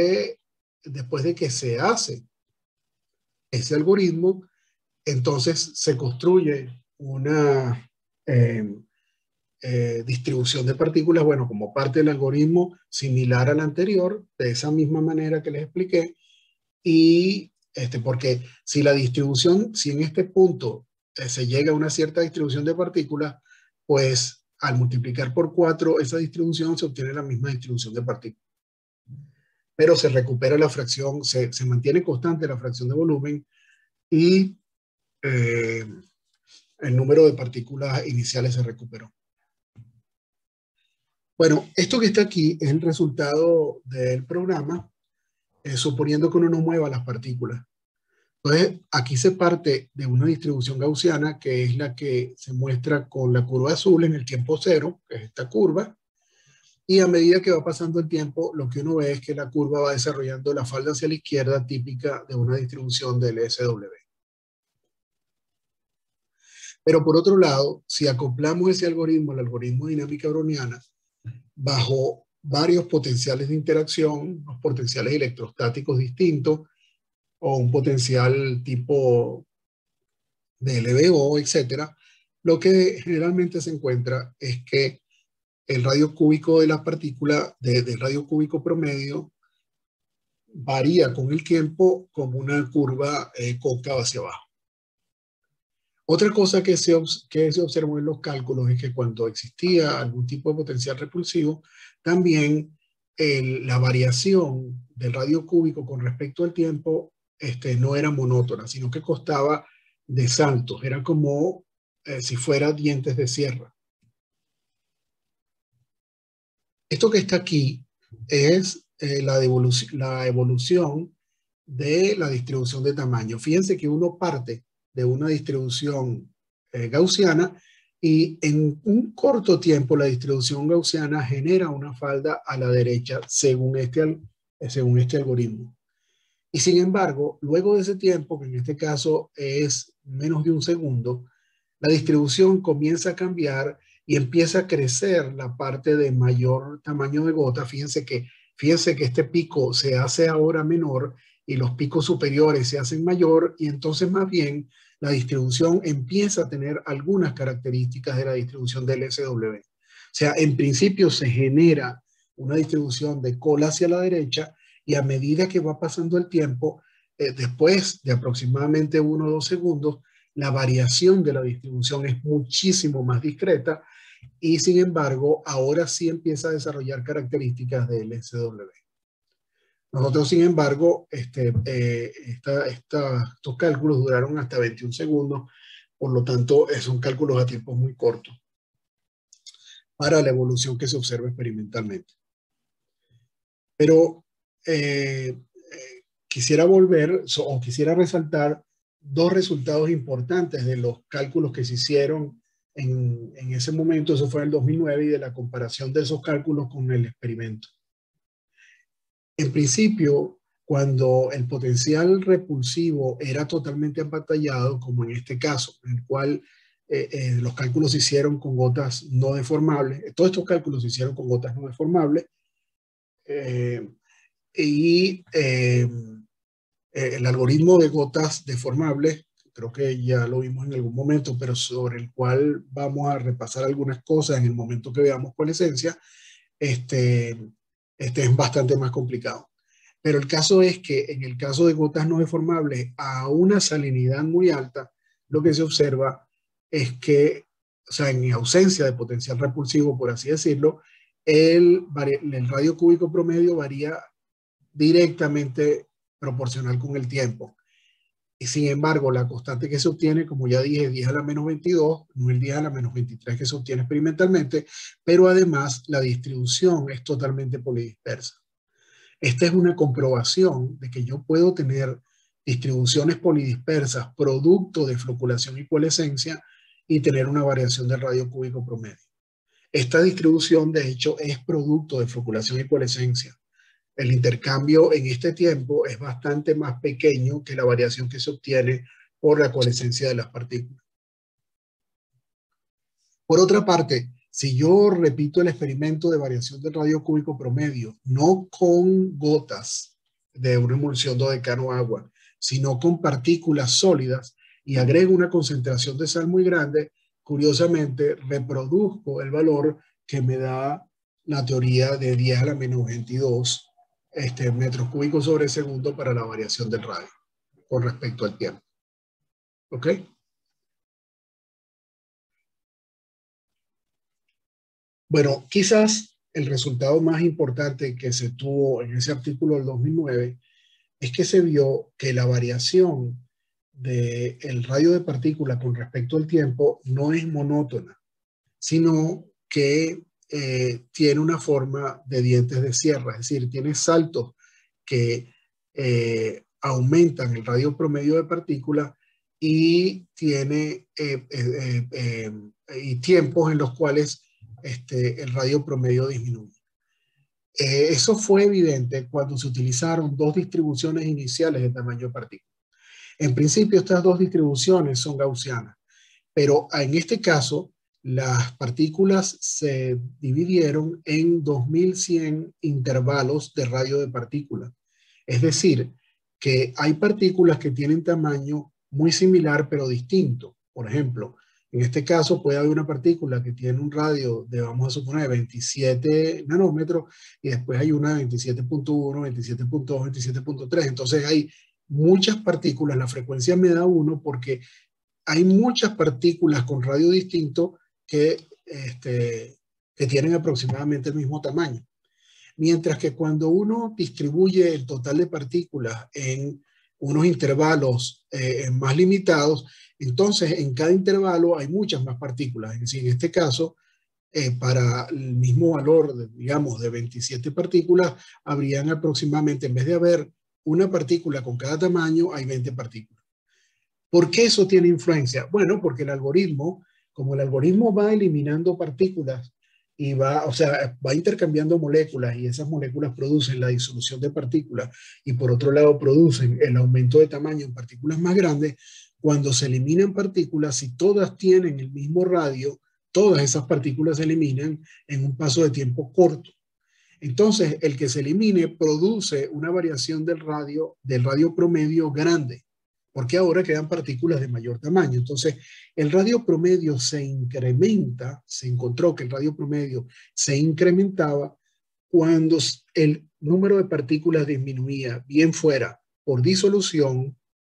que se hace ese algoritmo, entonces se construye una distribución de partículas, bueno, como parte del algoritmo similar al anterior, de esa misma manera que les expliqué, y porque si en este punto se llega a una cierta distribución de partículas, pues al multiplicar por 4 esa distribución se obtiene la misma distribución de partículas. Pero se recupera la fracción, se mantiene constante la fracción de volumen y el número de partículas iniciales se recuperó. Bueno, esto que está aquí es el resultado del programa, suponiendo que uno no mueva las partículas. Entonces, aquí se parte de una distribución gaussiana, que es la que se muestra con la curva azul en el tiempo cero, que es esta curva, y a medida que va pasando el tiempo, lo que uno ve es que la curva va desarrollando la falda hacia la izquierda, típica de una distribución del SW. Pero por otro lado, si acoplamos ese algoritmo al algoritmo de dinámica browniana, bajo varios potenciales de interacción, unos potenciales electrostáticos distintos, o un potencial tipo de LBO, etcétera, lo que generalmente se encuentra es que el radio cúbico de la partícula, del radio cúbico promedio, varía con el tiempo como una curva cóncava hacia abajo. Otra cosa que se observó en los cálculos es que cuando existía algún tipo de potencial repulsivo, también la variación del radio cúbico con respecto al tiempo no era monótona, sino que constaba de saltos. Era como si fuera dientes de sierra. Esto que está aquí es la evolución de la distribución de tamaño. Fíjense que uno parte de una distribución gaussiana Y en un corto tiempo la distribución gaussiana genera una falda a la derecha según este algoritmo. Y sin embargo, luego de ese tiempo, que en este caso es menos de un segundo, la distribución comienza a cambiar y empieza a crecer la parte de mayor tamaño de gota. Fíjense que este pico se hace ahora menor y los picos superiores se hacen mayor, y entonces más bien la distribución empieza a tener algunas características de la distribución del SW. O sea, en principio se genera una distribución de cola hacia la derecha, y a medida que va pasando el tiempo, después de aproximadamente 1 o 2 segundos, la variación de la distribución es muchísimo más discreta, y sin embargo, ahora sí empieza a desarrollar características del SW. Nosotros, sin embargo, estos cálculos duraron hasta 21 segundos, por lo tanto, son cálculos a tiempos muy cortos para la evolución que se observa experimentalmente. Pero quisiera quisiera resaltar dos resultados importantes de los cálculos que se hicieron en ese momento. Eso fue en el 2009, y de la comparación de esos cálculos con el experimento. En principio, cuando el potencial repulsivo era totalmente apantallado, como en este caso, en el cual los cálculos se hicieron con gotas no deformables, todos estos cálculos se hicieron con gotas no deformables, y el algoritmo de gotas deformables, creo que ya lo vimos en algún momento, pero sobre el cual vamos a repasar algunas cosas en el momento que veamos coalescencia, es bastante más complicado. Pero el caso es que en el caso de gotas no deformables a una salinidad muy alta, lo que se observa es que, o sea, en ausencia de potencial repulsivo, por así decirlo, el radio cúbico promedio varía directamente proporcional con el tiempo. Y sin embargo, la constante que se obtiene, como ya dije, 10 a la menos 22, no el 10 a la menos 23 que se obtiene experimentalmente, pero además la distribución es totalmente polidispersa. Esta es una comprobación de que yo puedo tener distribuciones polidispersas producto de floculación y coalescencia y tener una variación del radio cúbico promedio. Esta distribución, de hecho, es producto de floculación y coalescencia. El intercambio en este tiempo es bastante más pequeño que la variación que se obtiene por la coalescencia de las partículas. Por otra parte, si yo repito el experimento de variación del radio cúbico promedio, no con gotas de una emulsión dodecano-agua, sino con partículas sólidas, y agrego una concentración de sal muy grande, curiosamente reproduzco el valor que me da la teoría de 10 a la menos 22 metros cúbicos sobre segundo para la variación del radio con respecto al tiempo. ¿Ok? Bueno, quizás el resultado más importante que se tuvo en ese artículo del 2009 es que se vio que la variación del radio de partícula con respecto al tiempo no es monótona, sino que tiene una forma de dientes de sierra, es decir, tiene saltos que aumentan el radio promedio de partículas, y tiene y tiempos en los cuales el radio promedio disminuye. Eso fue evidente cuando se utilizaron dos distribuciones iniciales de tamaño de partícula. En principio, estas dos distribuciones son gaussianas, pero en este caso, las partículas se dividieron en 2100 intervalos de radio de partícula. Es decir, que hay partículas que tienen tamaño muy similar pero distinto. Por ejemplo, en este caso puede haber una partícula que tiene un radio de, vamos a suponer, 27 nanómetros, y después hay una de 27.1, 27.2, 27.3. Entonces hay muchas partículas. La frecuencia me da 1 porque hay muchas partículas con radio distinto que tienen aproximadamente el mismo tamaño. Mientras que cuando uno distribuye el total de partículas en unos intervalos más limitados, entonces en cada intervalo hay muchas más partículas. Es decir, en este caso, para el mismo valor, digamos, de 27 partículas, habrían aproximadamente, en vez de haber una partícula con cada tamaño, hay 20 partículas. ¿Por qué eso tiene influencia? Bueno, porque el algoritmo como el algoritmo va eliminando partículas y va, o sea, va intercambiando moléculas y esas moléculas producen la disolución de partículas y por otro lado producen el aumento de tamaño en partículas más grandes, cuando se eliminan partículas, si todas tienen el mismo radio, todas esas partículas se eliminan en un paso de tiempo corto. Entonces, el que se elimine produce una variación del radio promedio grande, porque ahora quedan partículas de mayor tamaño. Entonces, el radio promedio se incrementa, se encontró que el radio promedio se incrementaba cuando el número de partículas disminuía, bien fuera por disolución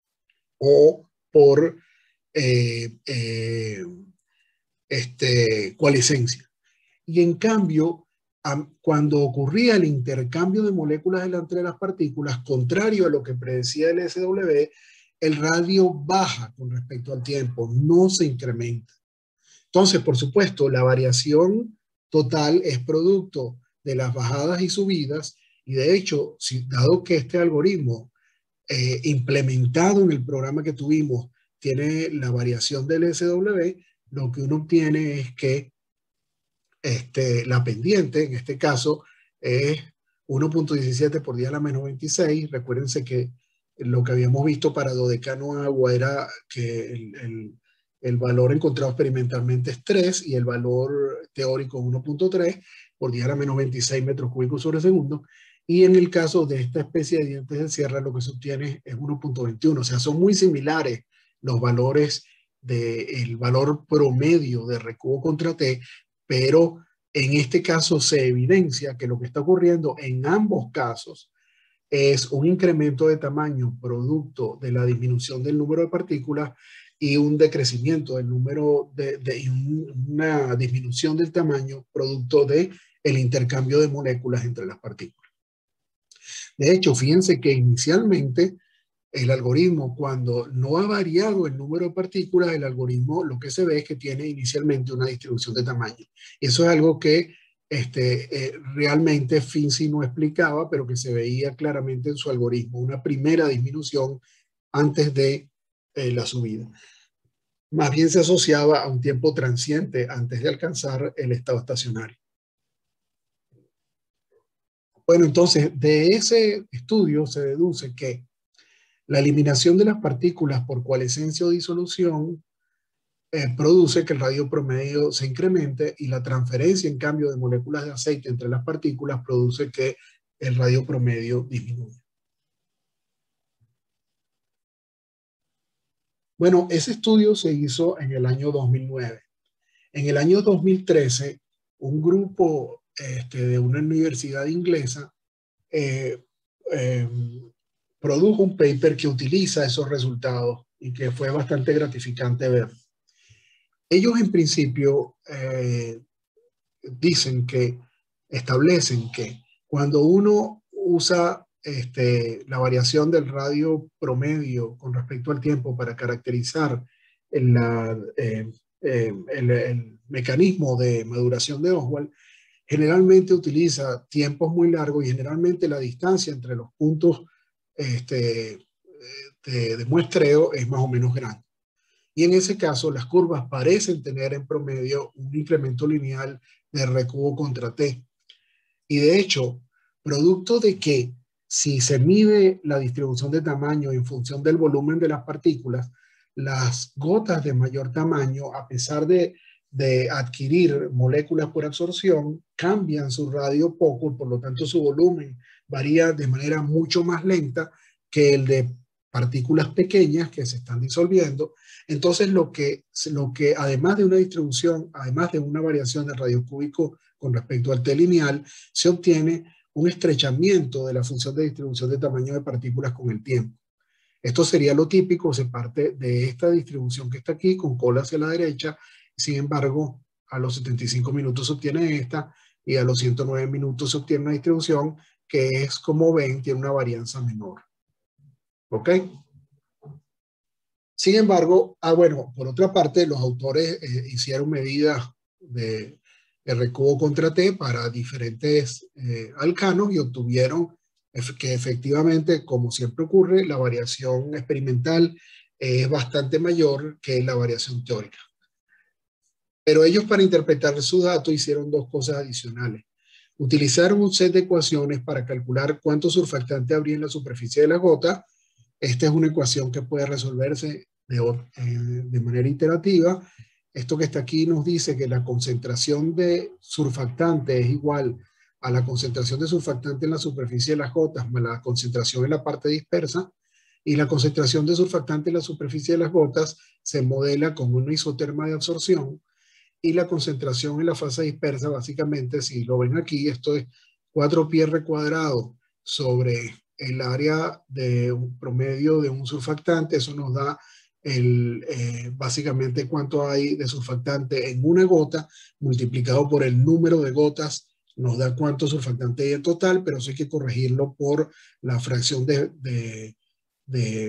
o por eh, eh, coalescencia. Y en cambio, cuando ocurría el intercambio de moléculas entre las partículas, contrario a lo que predecía el SW, el radio baja con respecto al tiempo, no se incrementa. Entonces, por supuesto, la variación total es producto de las bajadas y subidas, y de hecho, dado que este algoritmo implementado en el programa que tuvimos tiene la variación del SW, lo que uno obtiene es que la pendiente, en este caso, es 1.17 por 10 a la menos 26. Recuérdense que lo que habíamos visto para dodecano agua era que el valor encontrado experimentalmente es 3 y el valor teórico es 1.3 por 10 a la menos 26 metros cúbicos sobre segundo. Y en el caso de esta especie de dientes de sierra, lo que se obtiene es 1.21. O sea, son muy similares los valores del valor promedio de R cubo contra T, pero en este caso se evidencia que lo que está ocurriendo en ambos casos es un incremento de tamaño producto de la disminución del número de partículas y un decrecimiento del número y una disminución del tamaño producto de el intercambio de moléculas entre las partículas. De hecho, fíjense que inicialmente el algoritmo, cuando no ha variado el número de partículas, el algoritmo lo que se ve es que tiene inicialmente una distribución de tamaño. Eso es algo que realmente Finzi no explicaba, pero que se veía claramente en su algoritmo, una primera disminución antes de la subida. Más bien se asociaba a un tiempo transiente antes de alcanzar el estado estacionario. Bueno, entonces de ese estudio se deduce que la eliminación de las partículas por coalescencia o disolución produce que el radio promedio se incremente y la transferencia en cambio de moléculas de aceite entre las partículas produce que el radio promedio disminuya. Bueno, ese estudio se hizo en el año 2009. En el año 2013, un grupo de una universidad inglesa eh, eh, produjo un paper que utiliza esos resultados y que fue bastante gratificante ver. Ellos en principio establecen que cuando uno usa la variación del radio promedio con respecto al tiempo para caracterizar el mecanismo de maduración de Oswald, generalmente utiliza tiempos muy largos y generalmente la distancia entre los puntos de muestreo es más o menos grande. Y en ese caso, las curvas parecen tener en promedio un incremento lineal de R cubo contra T. Y de hecho, producto de que si se mide la distribución de tamaño en función del volumen de las partículas, las gotas de mayor tamaño, a pesar de adquirir moléculas por absorción, cambian su radio poco y por lo tanto su volumen varía de manera mucho más lenta que el de partículas pequeñas que se están disolviendo. Entonces, lo que además de una distribución, además de una variación del radio cúbico con respecto al T lineal, se obtiene un estrechamiento de la función de distribución de tamaño de partículas con el tiempo. Esto sería lo típico, se parte de esta distribución que está aquí, con cola hacia la derecha. Sin embargo, a los 75 minutos se obtiene esta y a los 109 minutos se obtiene una distribución que es, como ven, tiene una varianza menor. ¿Ok? Sin embargo, bueno, por otra parte, los autores hicieron medidas de R cubo contra T para diferentes alcanos y obtuvieron que efectivamente, como siempre ocurre, la variación experimental es bastante mayor que la variación teórica. Pero ellos, para interpretar sus datos, hicieron dos cosas adicionales. Utilizaron un set de ecuaciones para calcular cuánto surfactante habría en la superficie de la gota. Esta es una ecuación que puede resolverse de manera iterativa. Esto que está aquí nos dice que la concentración de surfactante es igual a la concentración de surfactante en la superficie de las gotas más la concentración en la parte dispersa, y la concentración de surfactante en la superficie de las gotas se modela con una isoterma de absorción, y la concentración en la fase dispersa, básicamente, si lo ven aquí, esto es 4πr cuadrado sobre el área de un promedio de un surfactante. Eso nos da básicamente cuánto hay de surfactante en una gota, multiplicado por el número de gotas, nos da cuánto surfactante hay en total, pero eso hay que corregirlo por la fracción de,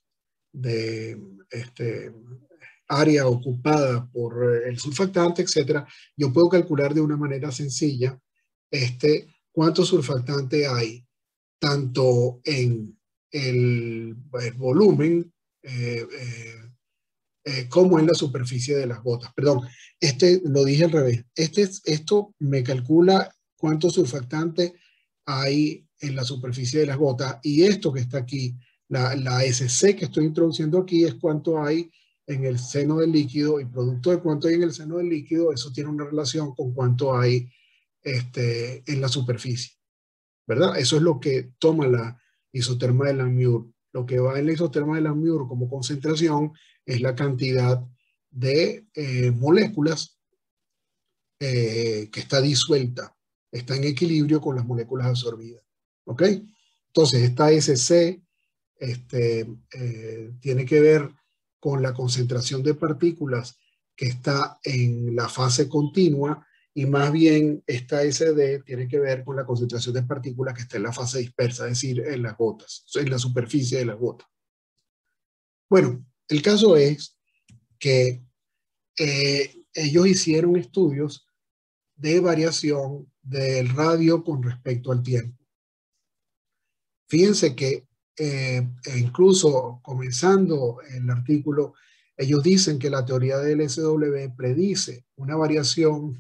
área ocupada por el surfactante, etcétera. Yo puedo calcular de una manera sencilla cuánto surfactante hay, tanto en el volumen como en la superficie de las gotas. Perdón, lo dije al revés. Esto me calcula cuánto surfactante hay en la superficie de las gotas, y esto que está aquí, la SC que estoy introduciendo aquí, es cuánto hay en el seno del líquido, y producto de cuánto hay en el seno del líquido, eso tiene una relación con cuánto hay en la superficie, ¿verdad? Eso es lo que toma la isoterma de Langmuir. Lo que va en la isoterma de Langmuir como concentración es la cantidad de moléculas que está disuelta, está en equilibrio con las moléculas absorbidas, ¿ok? Entonces, esta SC tiene que ver con la concentración de partículas que está en la fase continua, y más bien esta SD tiene que ver con la concentración de partículas que está en la fase dispersa, es decir, en las gotas, en la superficie de las gotas. Bueno, el caso es que ellos hicieron estudios de variación del radio con respecto al tiempo. Fíjense que incluso comenzando el artículo, ellos dicen que la teoría del SW predice una variación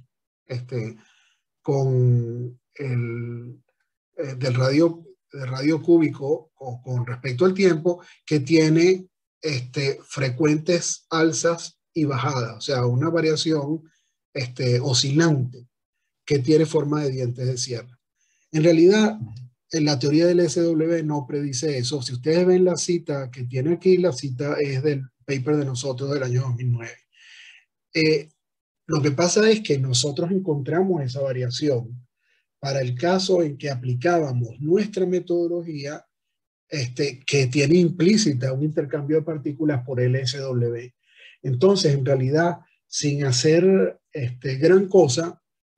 del radio cúbico con respecto al tiempo, que tiene frecuentes alzas y bajadas, o sea, una variación oscilante que tiene forma de dientes de sierra. En realidad, en la teoría del SW no predice eso. Si ustedes ven la cita que tiene aquí, la cita es del paper de nosotros del año 2009. Lo que pasa es que nosotros encontramos esa variación para el caso en que aplicábamos nuestra metodología que tiene implícita un intercambio de partículas por LSW. Entonces, en realidad, sin hacer gran cosa,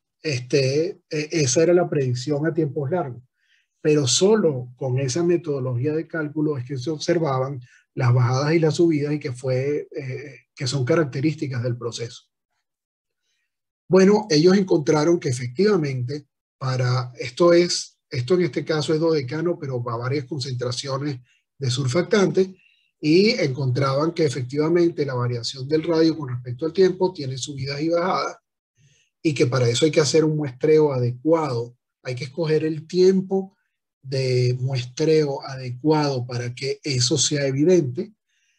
esa era la predicción a tiempos largos. Pero solo con esa metodología de cálculo es que se observaban las bajadas y las subidas, y que son características del proceso. Bueno, ellos encontraron que efectivamente esto en este caso es dodecano, pero va a varias concentraciones de surfactantes, y encontraban que efectivamente la variación del radio con respecto al tiempo tiene subidas y bajadas, y que para eso hay que hacer un muestreo adecuado. Hay que escoger el tiempo de muestreo adecuado para que eso sea evidente,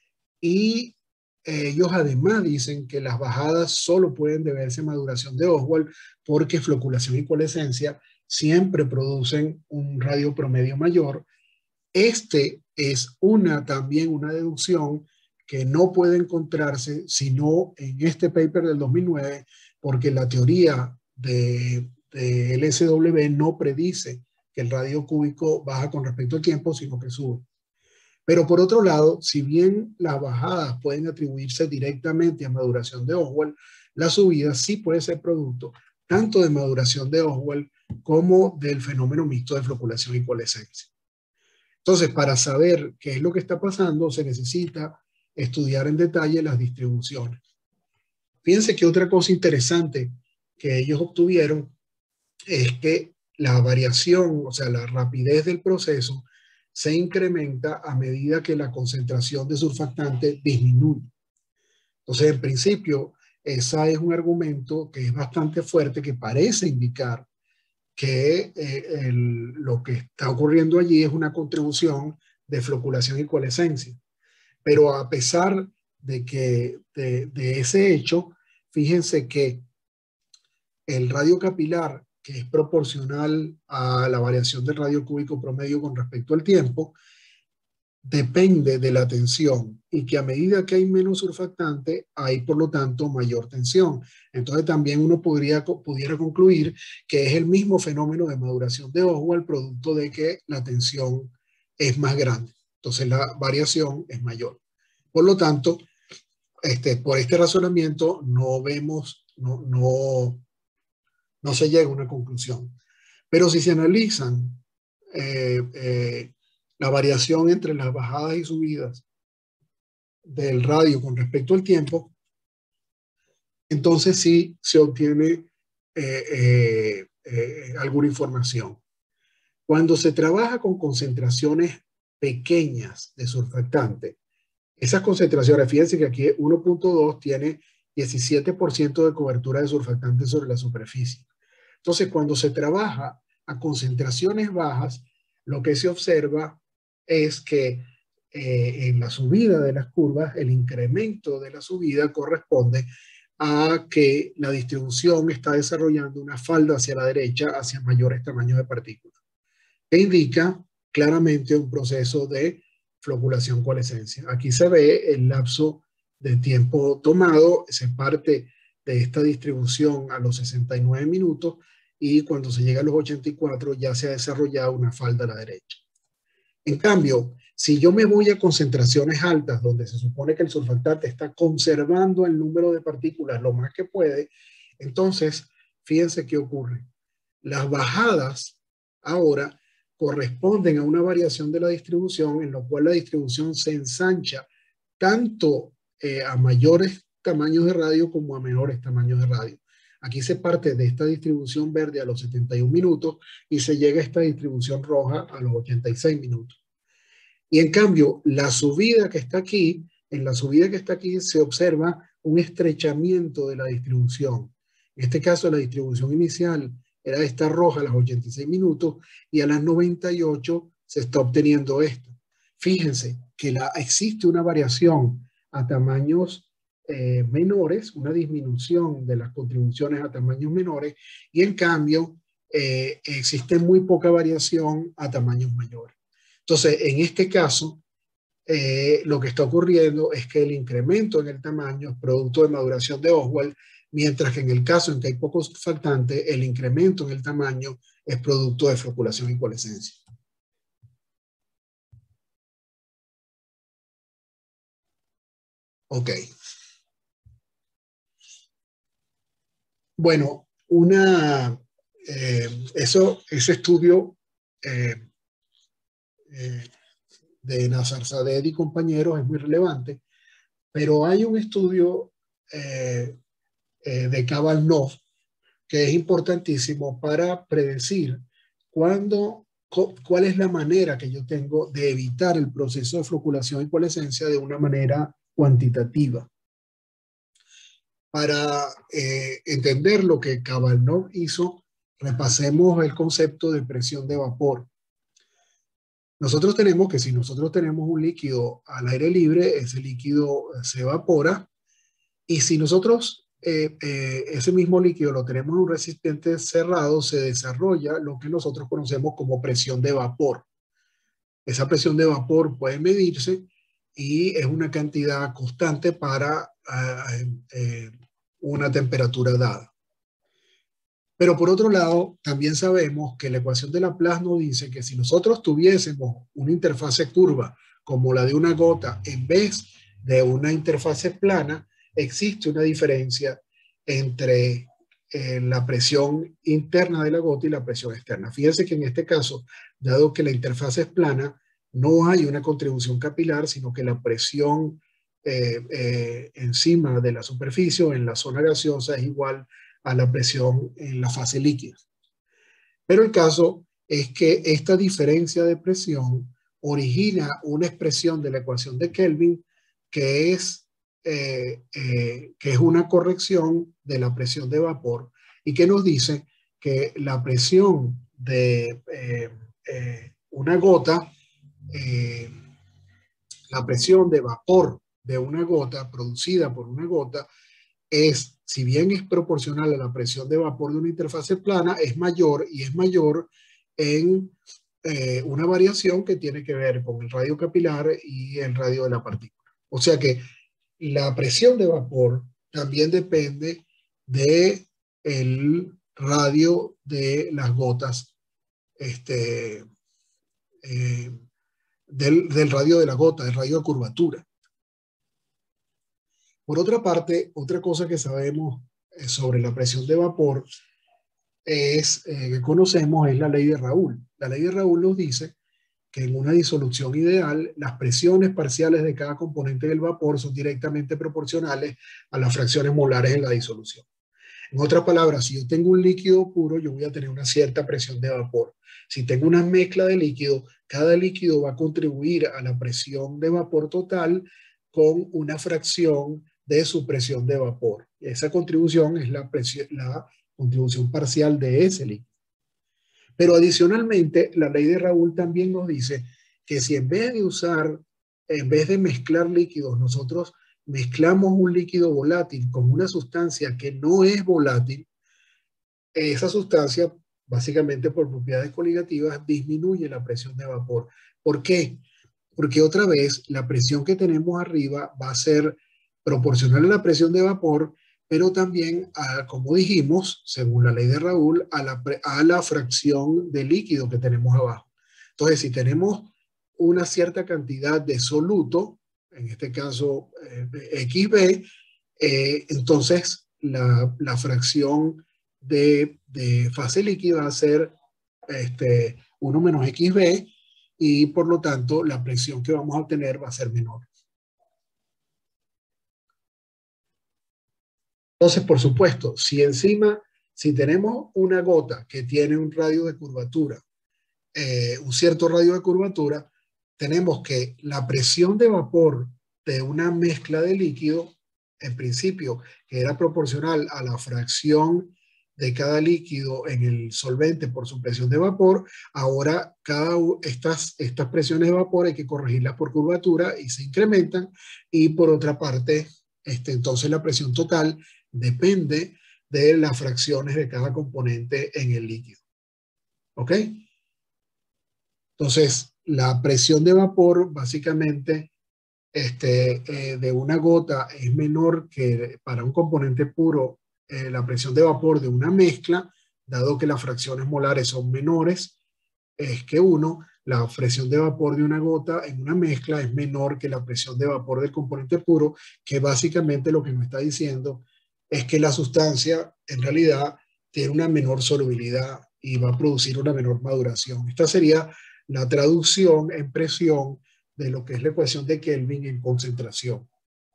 y ellos además dicen que las bajadas solo pueden deberse a maduración de Oswald, porque floculación y coalescencia siempre producen un radio promedio mayor. Es también una deducción que no puede encontrarse sino en este paper del 2009, porque la teoría de LSW no predice que el radio cúbico baja con respecto al tiempo, sino que sube. Pero por otro lado, si bien las bajadas pueden atribuirse directamente a maduración de Oswald, la subida sí puede ser producto tanto de maduración de Oswald como del fenómeno mixto de floculación y coalescencia. Entonces, para saber qué es lo que está pasando, se necesita estudiar en detalle las distribuciones. Fíjense que otra cosa interesante que ellos obtuvieron es que la variación, o sea, la rapidez del proceso, se incrementa a medida que la concentración de surfactante disminuye. Entonces, en principio, ese es un argumento que es bastante fuerte, que parece indicar que lo que está ocurriendo allí es una contribución de floculación y coalescencia. Pero a pesar de ese hecho, fíjense que el radio capilar, que es proporcional a la variación del radio cúbico promedio con respecto al tiempo, depende de la tensión y que a medida que hay menos surfactante, hay por lo tanto mayor tensión. Entonces también uno pudiera concluir que es el mismo fenómeno de maduración de Oswald, producto de que la tensión es más grande. Entonces la variación es mayor. Por lo tanto, por este razonamiento no vemos, no se llega a una conclusión. Pero si se analizan la variación entre las bajadas y subidas del radio con respecto al tiempo, entonces sí se obtiene alguna información. Cuando se trabaja con concentraciones pequeñas de surfactante, esas concentraciones, fíjense que aquí 1.2 tiene 17% de cobertura de surfactante sobre la superficie. Entonces, cuando se trabaja a concentraciones bajas, lo que se observa es que en la subida de las curvas, el incremento de la subida corresponde a que la distribución está desarrollando una falda hacia la derecha, hacia mayores tamaños de partículas, que indica claramente un proceso de floculación coalescencia. Aquí se ve el lapso de tiempo tomado, se parte de esta distribución a los 69 minutos y cuando se llega a los 84 ya se ha desarrollado una falda a la derecha. En cambio, si yo me voy a concentraciones altas, donde se supone que el surfactante está conservando el número de partículas lo más que puede, entonces, fíjense qué ocurre. Las bajadas ahora corresponden a una variación de la distribución, en lo cual la distribución se ensancha tanto a mayores tamaños de radio como a menores tamaños de radio. Aquí se parte de esta distribución verde a los 71 minutos y se llega a esta distribución roja a los 86 minutos. Y en cambio, la subida que está aquí, en la subida que está aquí se observa un estrechamiento de la distribución. En este caso, la distribución inicial era esta roja a los 86 minutos y a las 98 se está obteniendo esto. Fíjense que existe una variación a tamaños menores, una disminución de las contribuciones a tamaños menores y en cambio existe muy poca variación a tamaños mayores. Entonces, en este caso, lo que está ocurriendo es que el incremento en el tamaño es producto de maduración de Oswald, mientras que en el caso en que hay poco surfactante, el incremento en el tamaño es producto de floculación y coalescencia. Ok. Bueno, ese estudio de Nazar Sadeh y compañeros es muy relevante, pero hay un estudio de Kabalnov que es importantísimo para predecir cuál es la manera que yo tengo de evitar el proceso de floculación y coalescencia de una manera cuantitativa. Para entender lo que Kabalnov hizo, repasemos el concepto de presión de vapor. Nosotros tenemos que si nosotros tenemos un líquido al aire libre, ese líquido se evapora y si nosotros ese mismo líquido lo tenemos en un recipiente cerrado, se desarrolla lo que nosotros conocemos como presión de vapor. Esa presión de vapor puede medirse y es una cantidad constante para una temperatura dada. Pero por otro lado, también sabemos que la ecuación de Laplace nos dice que si nosotros tuviésemos una interfase curva como la de una gota en vez de una interfase plana, existe una diferencia entre la presión interna de la gota y la presión externa. Fíjense que en este caso, dado que la interfase es plana, no hay una contribución capilar, sino que la presión encima de la superficie o en la zona gaseosa es igual a la presión en la fase líquida. Pero el caso es que esta diferencia de presión origina una expresión de la ecuación de Kelvin que es que es una corrección de la presión de vapor y que nos dice que la presión de una gota, eh, la presión de vapor de una gota producida por una gota es, si bien es proporcional a la presión de vapor de una interfase plana, es mayor y es mayor en una variación que tiene que ver con el radio capilar y el radio de la partícula. O sea que la presión de vapor también depende de el radio de las gotas, eh, del radio de la gota, del radio de curvatura. Por otra parte, otra cosa que sabemos sobre la presión de vapor que conocemos es la ley de Raoult. La ley de Raoult nos dice que en una disolución ideal, las presiones parciales de cada componente del vapor son directamente proporcionales a las fracciones molares en la disolución. En otras palabras, si yo tengo un líquido puro, yo voy a tener una cierta presión de vapor. Si tengo una mezcla de líquido, cada líquido va a contribuir a la presión de vapor total con una fracción de su presión de vapor. Esa contribución es la contribución parcial de ese líquido. Pero adicionalmente, la ley de Raoult también nos dice que si en vez de mezclar líquidos, nosotros mezclamos un líquido volátil con una sustancia que no es volátil, esa sustancia, básicamente por propiedades coligativas, disminuye la presión de vapor. ¿Por qué? Porque otra vez la presión que tenemos arriba va a ser proporcional a la presión de vapor, pero también, como dijimos, según la ley de Raoult, a la fracción de líquido que tenemos abajo. Entonces, si tenemos una cierta cantidad de soluto, en este caso XB, entonces la fracción de fase líquida va a ser 1 menos XB y por lo tanto la presión que vamos a obtener va a ser menor. Entonces, por supuesto, si tenemos una gota que tiene un radio de curvatura, un cierto radio de curvatura, tenemos que la presión de vapor de una mezcla de líquido, en principio, que era proporcional a la fracción de cada líquido en el solvente por su presión de vapor, ahora estas presiones de vapor hay que corregirlas por curvatura y se incrementan, y por otra parte, entonces la presión total depende de las fracciones de cada componente en el líquido. ¿Ok? Entonces, la presión de vapor básicamente de una gota es menor que para un componente puro la presión de vapor de una mezcla, dado que las fracciones molares son menores que 1, la presión de vapor de una gota en una mezcla es menor que la presión de vapor del componente puro, que básicamente lo que nos está diciendo es que la sustancia en realidad tiene una menor solubilidad y va a producir una menor maduración. Esta sería la traducción en presión de lo que es la ecuación de Kelvin en concentración.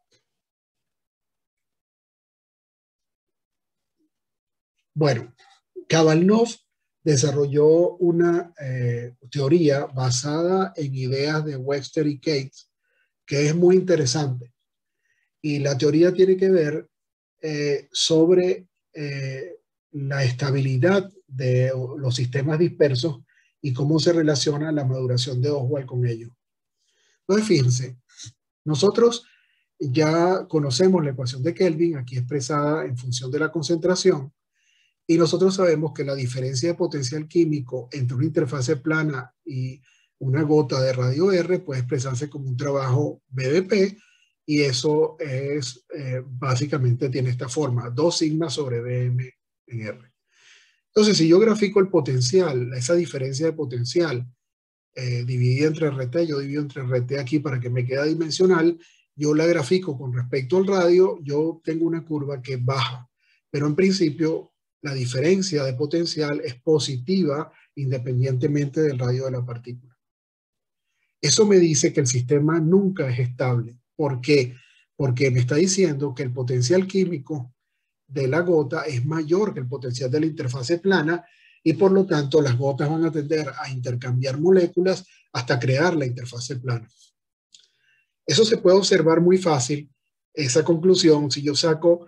Bueno, Kabalnov desarrolló una teoría basada en ideas de Webster y Cates, que es muy interesante. Y la teoría tiene que ver sobre la estabilidad de los sistemas dispersos y cómo se relaciona la maduración de Oswald con ellos. Entonces, fíjense, nosotros ya conocemos la ecuación de Kelvin, aquí expresada en función de la concentración, y nosotros sabemos que la diferencia de potencial químico entre una interfase plana y una gota de radio R puede expresarse como un trabajo BDP, y eso es, básicamente tiene esta forma, 2 sigma sobre Bm en R. Entonces, si yo grafico el potencial, esa diferencia de potencial, dividida entre RT, yo divido entre RT aquí para que me quede dimensional, yo la grafico con respecto al radio, yo tengo una curva que baja, pero en principio la diferencia de potencial es positiva independientemente del radio de la partícula. Eso me dice que el sistema nunca es estable. ¿Por qué? Porque me está diciendo que el potencial químico de la gota es mayor que el potencial de la interfase plana y por lo tanto las gotas van a tender a intercambiar moléculas hasta crear la interfase plana. Eso se puede observar muy fácil esa conclusión, si yo saco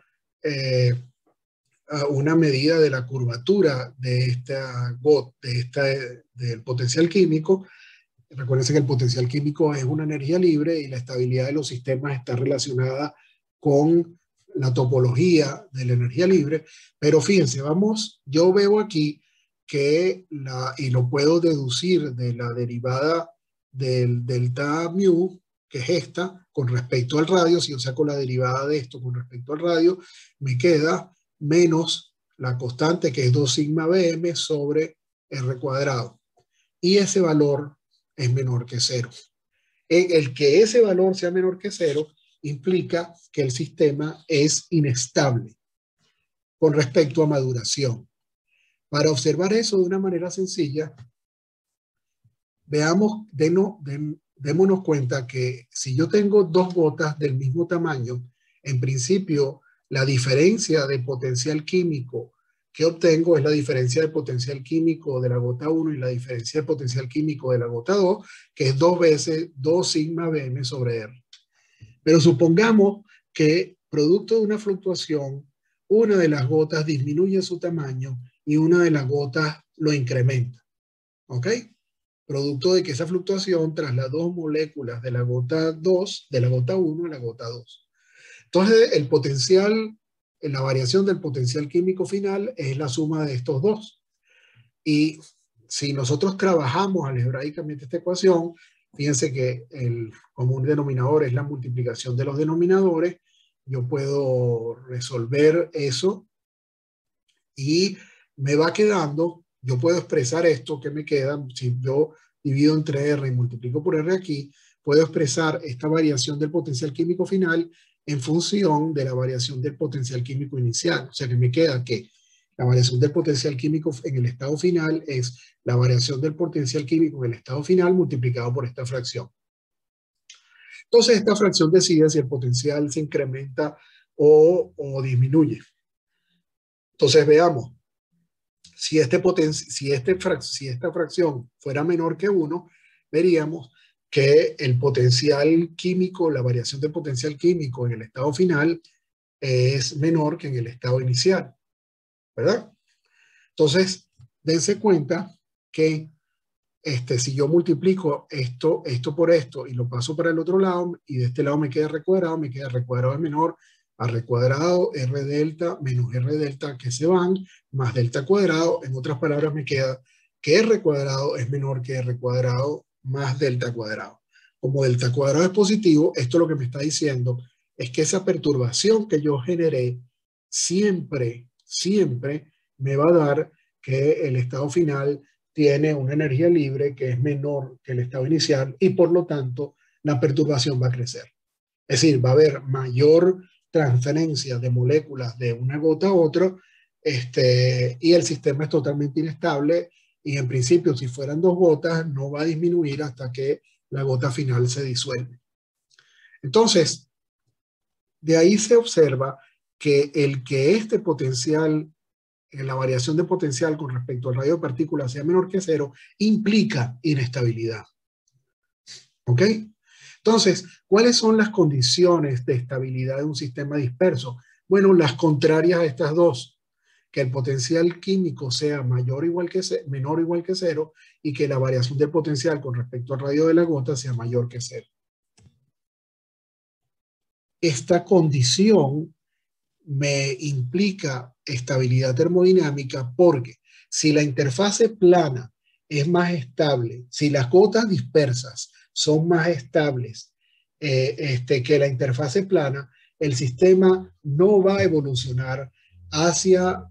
una medida de la curvatura de del potencial químico, recuerden que el potencial químico es una energía libre y la estabilidad de los sistemas está relacionada con la topología de la energía libre. Pero fíjense, yo veo aquí que y lo puedo deducir de la derivada del delta mu, que es esta, con respecto al radio. Si yo saco la derivada de esto con respecto al radio, me queda menos la constante, que es 2 sigma bm sobre r cuadrado. Y ese valor es menor que cero. El que ese valor sea menor que cero implica que el sistema es inestable con respecto a maduración. Para observar eso de una manera sencilla, démonos cuenta que si yo tengo dos gotas del mismo tamaño, en principio la diferencia de potencial químico que obtengo es la diferencia de potencial químico de la gota 1 y la diferencia de potencial químico de la gota 2, que es 2 veces 2 sigma bm sobre R. Pero supongamos que producto de una fluctuación, una de las gotas disminuye su tamaño y una de las gotas lo incrementa. ¿Ok? Producto de que esa fluctuación trasladó moléculas de la gota 2, de la gota 1 a la gota 2. Entonces, el potencial, la variación del potencial químico final es la suma de estos dos. Y si nosotros trabajamos algebraicamente esta ecuación, fíjense que el común denominador es la multiplicación de los denominadores. Yo puedo resolver eso y me va quedando, yo puedo expresar esto que me queda, si yo divido entre R y multiplico por R aquí, puedo expresar esta variación del potencial químico final en función de la variación del potencial químico inicial. O sea que me queda que la variación del potencial químico en el estado final es la variación del potencial químico en el estado final multiplicado por esta fracción. Entonces esta fracción decide si el potencial se incrementa o disminuye. Entonces veamos, si esta fracción fuera menor que 1, veríamos que el potencial químico, la variación del potencial químico en el estado final es menor que en el estado inicial, ¿verdad? Entonces, dense cuenta que si yo multiplico esto por esto y lo paso para el otro lado, y de este lado me queda R cuadrado es menor a R cuadrado, R delta menos R delta que se van, más delta cuadrado. En otras palabras, me queda que R cuadrado es menor que R cuadrado más delta cuadrado. Como delta cuadrado es positivo, esto lo que me está diciendo es que esa perturbación que yo generé siempre me va a dar que el estado final tiene una energía libre que es menor que el estado inicial y por lo tanto la perturbación va a crecer. Es decir, va a haber mayor transferencia de moléculas de una gota a otra y el sistema es totalmente inestable y en principio si fueran dos gotas no va a disminuir hasta que la gota final se disuelve. Entonces, de ahí se observa que este potencial, la variación de potencial con respecto al radio de partículas sea menor que cero, implica inestabilidad. ¿Ok? Entonces, ¿cuáles son las condiciones de estabilidad de un sistema disperso? Bueno, las contrarias a estas dos, que el potencial químico sea menor o igual que cero y que la variación del potencial con respecto al radio de la gota sea mayor que cero. Esta condición me implica estabilidad termodinámica porque si la interfase plana es más estable, si las gotas dispersas son más estables que la interfase plana, el sistema no va a evolucionar hacia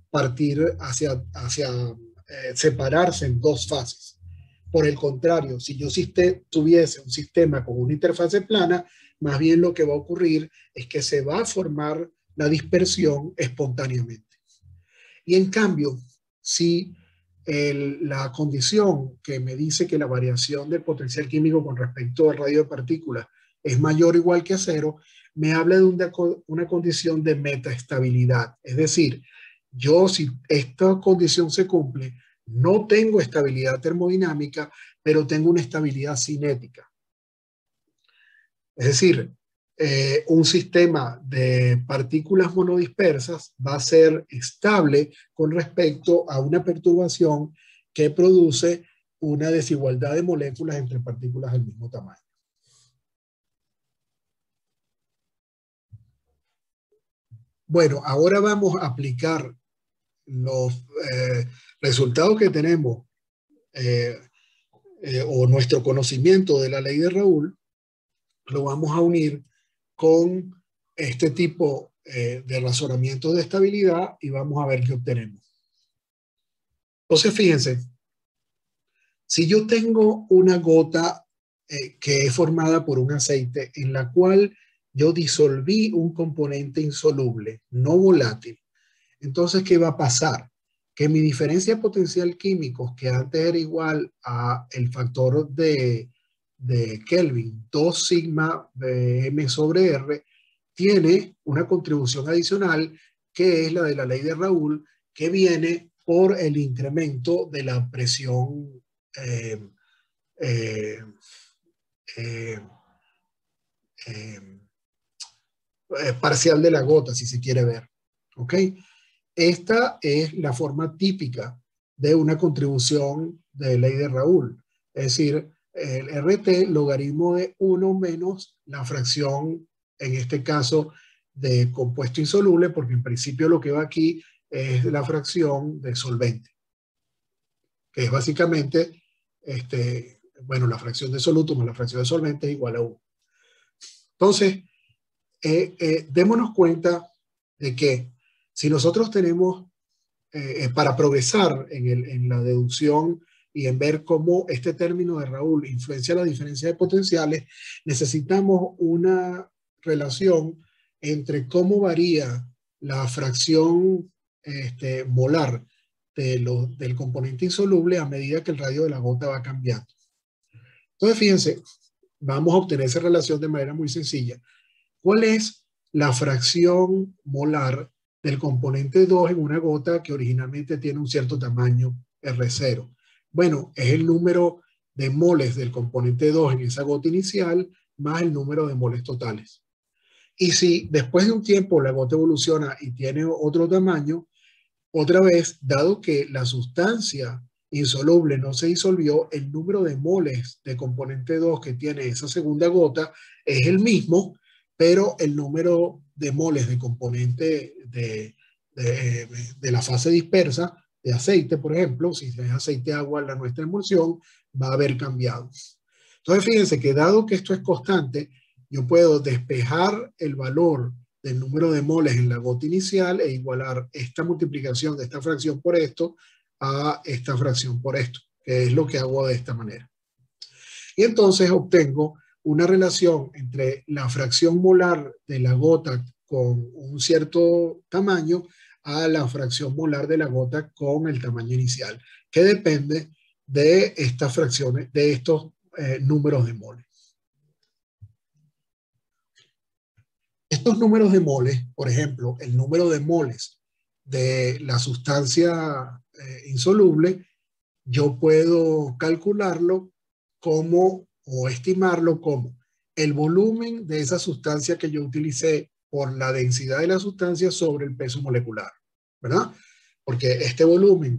separarse en dos fases. Por el contrario, si yo tuviese un sistema con una interfase plana, más bien lo que va a ocurrir es que se va a formar la dispersión espontáneamente. Y en cambio, si la condición que me dice que la variación del potencial químico con respecto al radio de partículas es mayor o igual que a cero, me habla de una condición de metaestabilidad. Es decir, si esta condición se cumple, no tengo estabilidad termodinámica, pero tengo una estabilidad cinética. Es decir, un sistema de partículas monodispersas va a ser estable con respecto a una perturbación que produce una desigualdad de moléculas entre partículas del mismo tamaño. Bueno, ahora vamos a aplicar los resultados que tenemos o nuestro conocimiento de la ley de Raoult, lo vamos a unir con este tipo de razonamiento de estabilidad y vamos a ver qué obtenemos. Entonces, fíjense, si yo tengo una gota que es formada por un aceite en la cual yo disolví un componente insoluble, no volátil, entonces, ¿qué va a pasar? Que mi diferencia potencial químicos, que antes era igual a el factor de Kelvin, 2 sigma de m sobre r, tiene una contribución adicional que es la de la ley de Raoult, que viene por el incremento de la presión eh, eh, eh, parcial de la gota, si se quiere ver. ¿Ok? Esta es la forma típica de una contribución de ley de Raoult. Es decir, el RT logaritmo de 1 menos la fracción, en este caso, de compuesto insoluble, porque en principio lo que va aquí es la fracción de solvente, que es básicamente, bueno, la fracción de soluto más la fracción de solvente es igual a 1. Entonces, démonos cuenta de que si nosotros tenemos, para progresar en la deducción y en ver cómo este término de Raoult influencia la diferencia de potenciales, necesitamos una relación entre cómo varía la fracción molar del componente insoluble a medida que el radio de la gota va cambiando. Entonces, fíjense, vamos a obtener esa relación de manera muy sencilla. ¿Cuál es la fracción molar del componente 2 en una gota que originalmente tiene un cierto tamaño R0? Bueno, es el número de moles del componente 2 en esa gota inicial más el número de moles totales. Y si después de un tiempo la gota evoluciona y tiene otro tamaño, otra vez, dado que la sustancia insoluble no se disolvió, el número de moles de componente 2 que tiene esa segunda gota es el mismo, pero el número de moles de componente de la fase dispersa, de aceite, por ejemplo, si es aceite-agua la nuestra emulsión, va a haber cambiado. Entonces, fíjense que dado que esto es constante, yo puedo despejar el valor del número de moles en la gota inicial e igualar esta multiplicación de esta fracción por esto a esta fracción por esto, que es lo que hago de esta manera. Y entonces obtengo una relación entre la fracción molar de la gota con un cierto tamaño a la fracción molar de la gota con el tamaño inicial, que depende de estas fracciones, de estos números de moles. Estos números de moles, por ejemplo, el número de moles de la sustancia insoluble, yo puedo calcularlo como, o estimarlo como, el volumen de esa sustancia que yo utilicé por la densidad de la sustancia sobre el peso molecular, ¿verdad? Porque este volumen,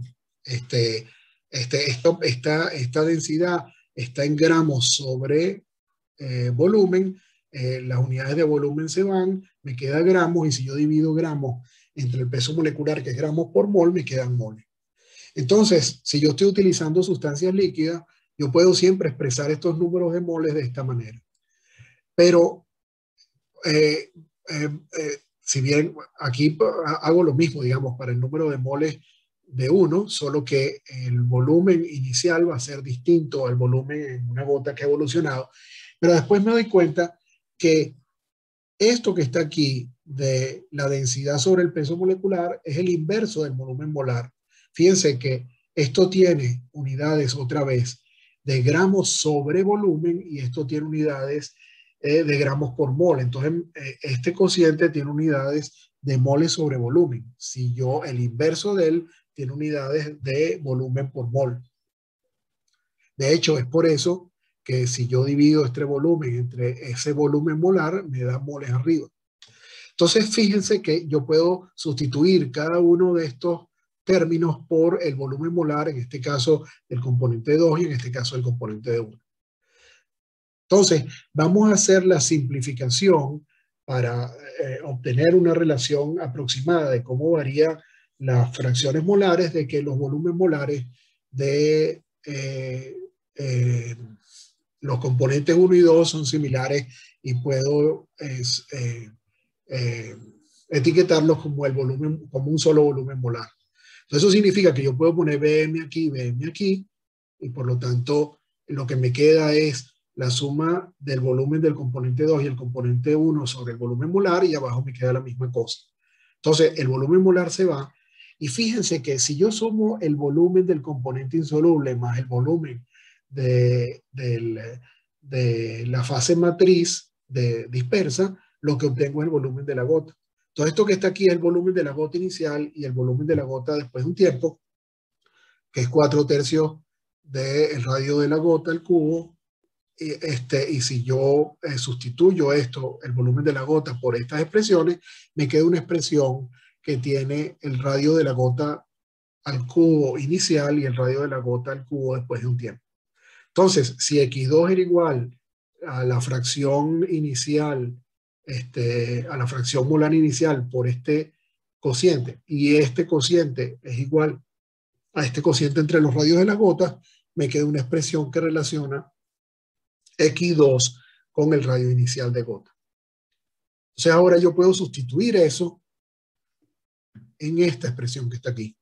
esta densidad está en gramos sobre volumen, las unidades de volumen se van, me queda gramos, y si yo divido gramos entre el peso molecular, que es gramos por mol, me quedan moles. Entonces, si yo estoy utilizando sustancias líquidas, yo puedo siempre expresar estos números de moles de esta manera. Pero, si bien aquí hago lo mismo, digamos, para el número de moles de 1, solo que el volumen inicial va a ser distinto al volumen en una gota que ha evolucionado. Pero después me doy cuenta que esto que está aquí de la densidad sobre el peso molecular es el inverso del volumen molar. Fíjense que esto tiene unidades otra vez de gramos sobre volumen y esto tiene unidades de gramos por mol. Entonces, este cociente tiene unidades de moles sobre volumen. Si yo, el inverso de él, tiene unidades de volumen por mol. De hecho, es por eso que si yo divido este volumen entre ese volumen molar, me da moles arriba. Entonces, fíjense que yo puedo sustituir cada uno de estos términos por el volumen molar, en este caso el componente 2 y en este caso el componente 1. Entonces, vamos a hacer la simplificación para obtener una relación aproximada de cómo varían las fracciones molares, de que los volúmenes molares de los componentes 1 y 2 son similares y puedo etiquetarlos como el volumen, como un solo volumen molar. Entonces, eso significa que yo puedo poner BM aquí, y por lo tanto lo que me queda es la suma del volumen del componente 2 y el componente 1 sobre el volumen molar, y abajo me queda la misma cosa. Entonces, el volumen molar se va, y fíjense que si yo sumo el volumen del componente insoluble más el volumen de la fase matriz dispersa, lo que obtengo es el volumen de la gota. Todo esto que está aquí es el volumen de la gota inicial y el volumen de la gota después de un tiempo, que es 4/3 del radio de la gota al cubo. Y si yo sustituyo esto, el volumen de la gota, por estas expresiones, me queda una expresión que tiene el radio de la gota al cubo inicial y el radio de la gota al cubo después de un tiempo. Entonces, si x2 era igual a la fracción inicial, a la fracción molar inicial por este cociente, y este cociente es igual a este cociente entre los radios de las gotas, me queda una expresión que relaciona x2 con el radio inicial de gota. Entonces ahora yo puedo sustituir eso en esta expresión que está aquí.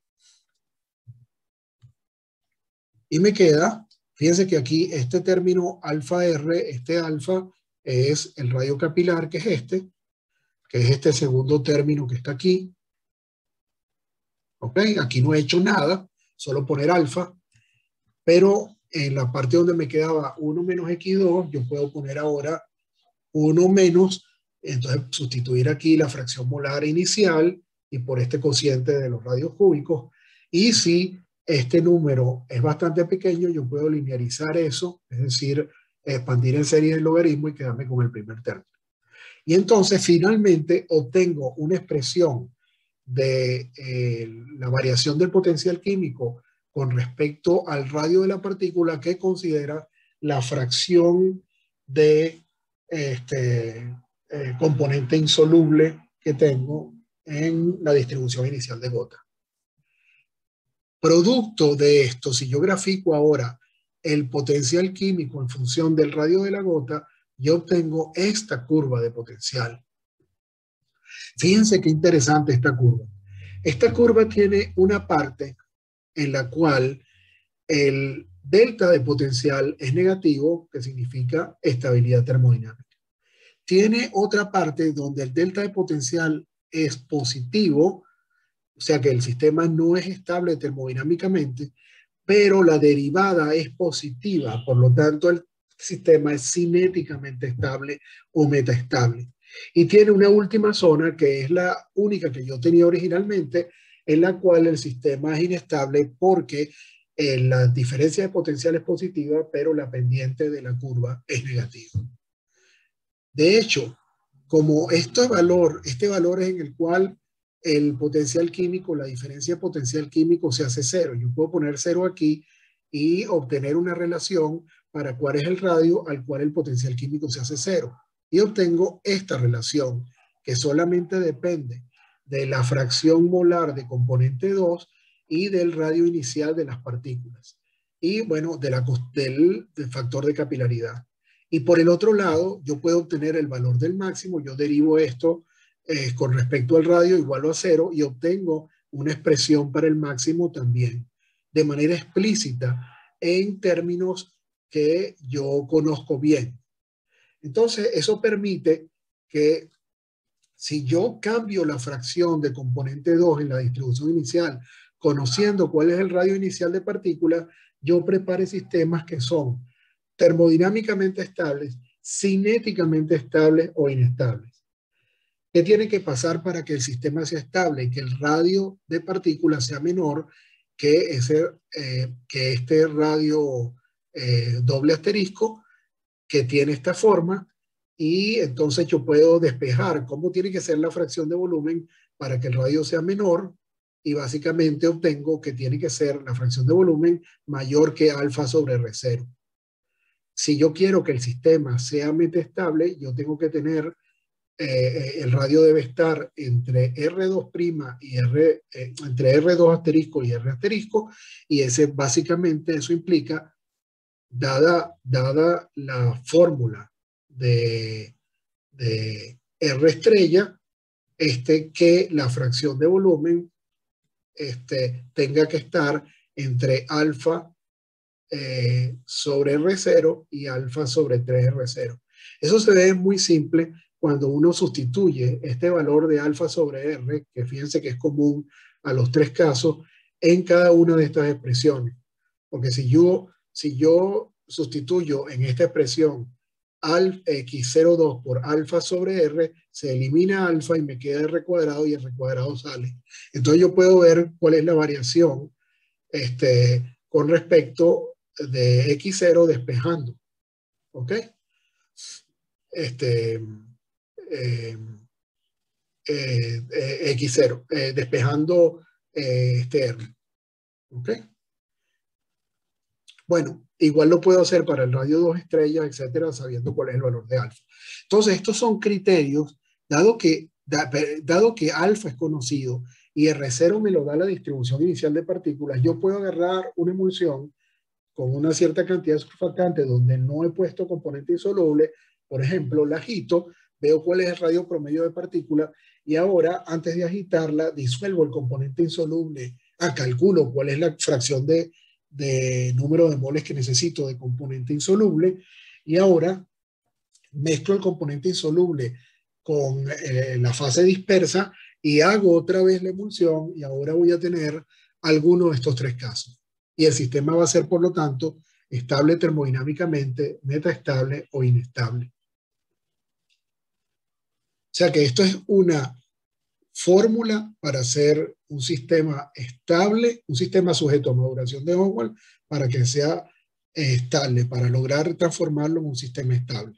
Y me queda, fíjense que aquí este término alfa R, este alfa es el radio capilar, que es este segundo término que está aquí. ¿Ok? Aquí no he hecho nada, solo poner alfa, pero en la parte donde me quedaba 1 menos x2, yo puedo poner ahora 1 menos, entonces sustituir aquí la fracción molar inicial y por este cociente de los radios cúbicos. Y si este número es bastante pequeño, yo puedo linearizar eso, es decir, expandir en serie el logaritmo y quedarme con el primer término. Y entonces finalmente obtengo una expresión de la variación del potencial químico con respecto al radio de la partícula, que considera la fracción de componente insoluble que tengo en la distribución inicial de gota. Producto de esto, si yo grafico ahora el potencial químico en función del radio de la gota, yo obtengo esta curva de potencial. Fíjense qué interesante esta curva. Esta curva tiene una parte en la cual el delta de potencial es negativo, que significa estabilidad termodinámica. Tiene otra parte donde el delta de potencial es positivo, o sea que el sistema no es estable termodinámicamente, pero la derivada es positiva, por lo tanto el sistema es cinéticamente estable o metaestable. Y tiene una última zona que es la única que yo tenía originalmente, en la cual el sistema es inestable porque la diferencia de potencial es positiva, pero la pendiente de la curva es negativa. De hecho, como este valor es en el cual el potencial químico, la diferencia de potencial químico se hace cero. Yo puedo poner cero aquí y obtener una relación para cuál es el radio al cual el potencial químico se hace cero. Y obtengo esta relación que solamente depende de la fracción molar de componente 2 y del radio inicial de las partículas. Y bueno, del factor de capilaridad. Y por el otro lado, yo puedo obtener el valor del máximo. Yo derivo esto con respecto al radio igual a 0 y obtengo una expresión para el máximo también de manera explícita en términos que yo conozco bien. Entonces, eso permite que si yo cambio la fracción de componente 2 en la distribución inicial, conociendo cuál es el radio inicial de partículas, yo prepare sistemas que son termodinámicamente estables, cinéticamente estables o inestables. ¿Qué tiene que pasar para que el sistema sea estable y que el radio de partículas sea menor que este radio doble asterisco que tiene esta forma y entonces yo puedo despejar cómo tiene que ser la fracción de volumen para que el radio sea menor y básicamente obtengo que tiene que ser la fracción de volumen mayor que alfa sobre R0. Si yo quiero que el sistema sea metastable, yo tengo que tener, el radio debe estar entre R2' y entre R2 asterisco y R asterisco, y ese básicamente eso implica, dada la fórmula de R estrella, que la fracción de volumen tenga que estar entre alfa sobre R0 y alfa sobre 3R0. Eso se ve muy simple cuando uno sustituye este valor de alfa sobre R, que fíjense que es común a los tres casos, en cada una de estas expresiones. Porque si yo sustituyo en esta expresión x02 por alfa sobre R, se elimina alfa y me queda R cuadrado y R cuadrado sale. Entonces yo puedo ver cuál es la variación con respecto de x0 despejando, ¿ok? X0, despejando R, ¿ok? Bueno, igual lo puedo hacer para el radio 2 estrellas, etcétera, sabiendo cuál es el valor de alfa. Entonces, estos son criterios, dado que alfa es conocido y R0 me lo da la distribución inicial de partículas, yo puedo agarrar una emulsión con una cierta cantidad de surfactante donde no he puesto componente insoluble, por ejemplo, la agito, veo cuál es el radio promedio de partícula y ahora, antes de agitarla, disuelvo el componente insoluble, calculo cuál es la fracción de número de moles que necesito de componente insoluble y ahora mezclo el componente insoluble con la fase dispersa y hago otra vez la emulsión y ahora voy a tener alguno de estos tres casos. Y el sistema va a ser, por lo tanto, estable termodinámicamente, metaestable o inestable. O sea que esto es una fórmula para hacer un sistema estable, un sistema sujeto a modulación de Ohmwald para que sea estable, para lograr transformarlo en un sistema estable.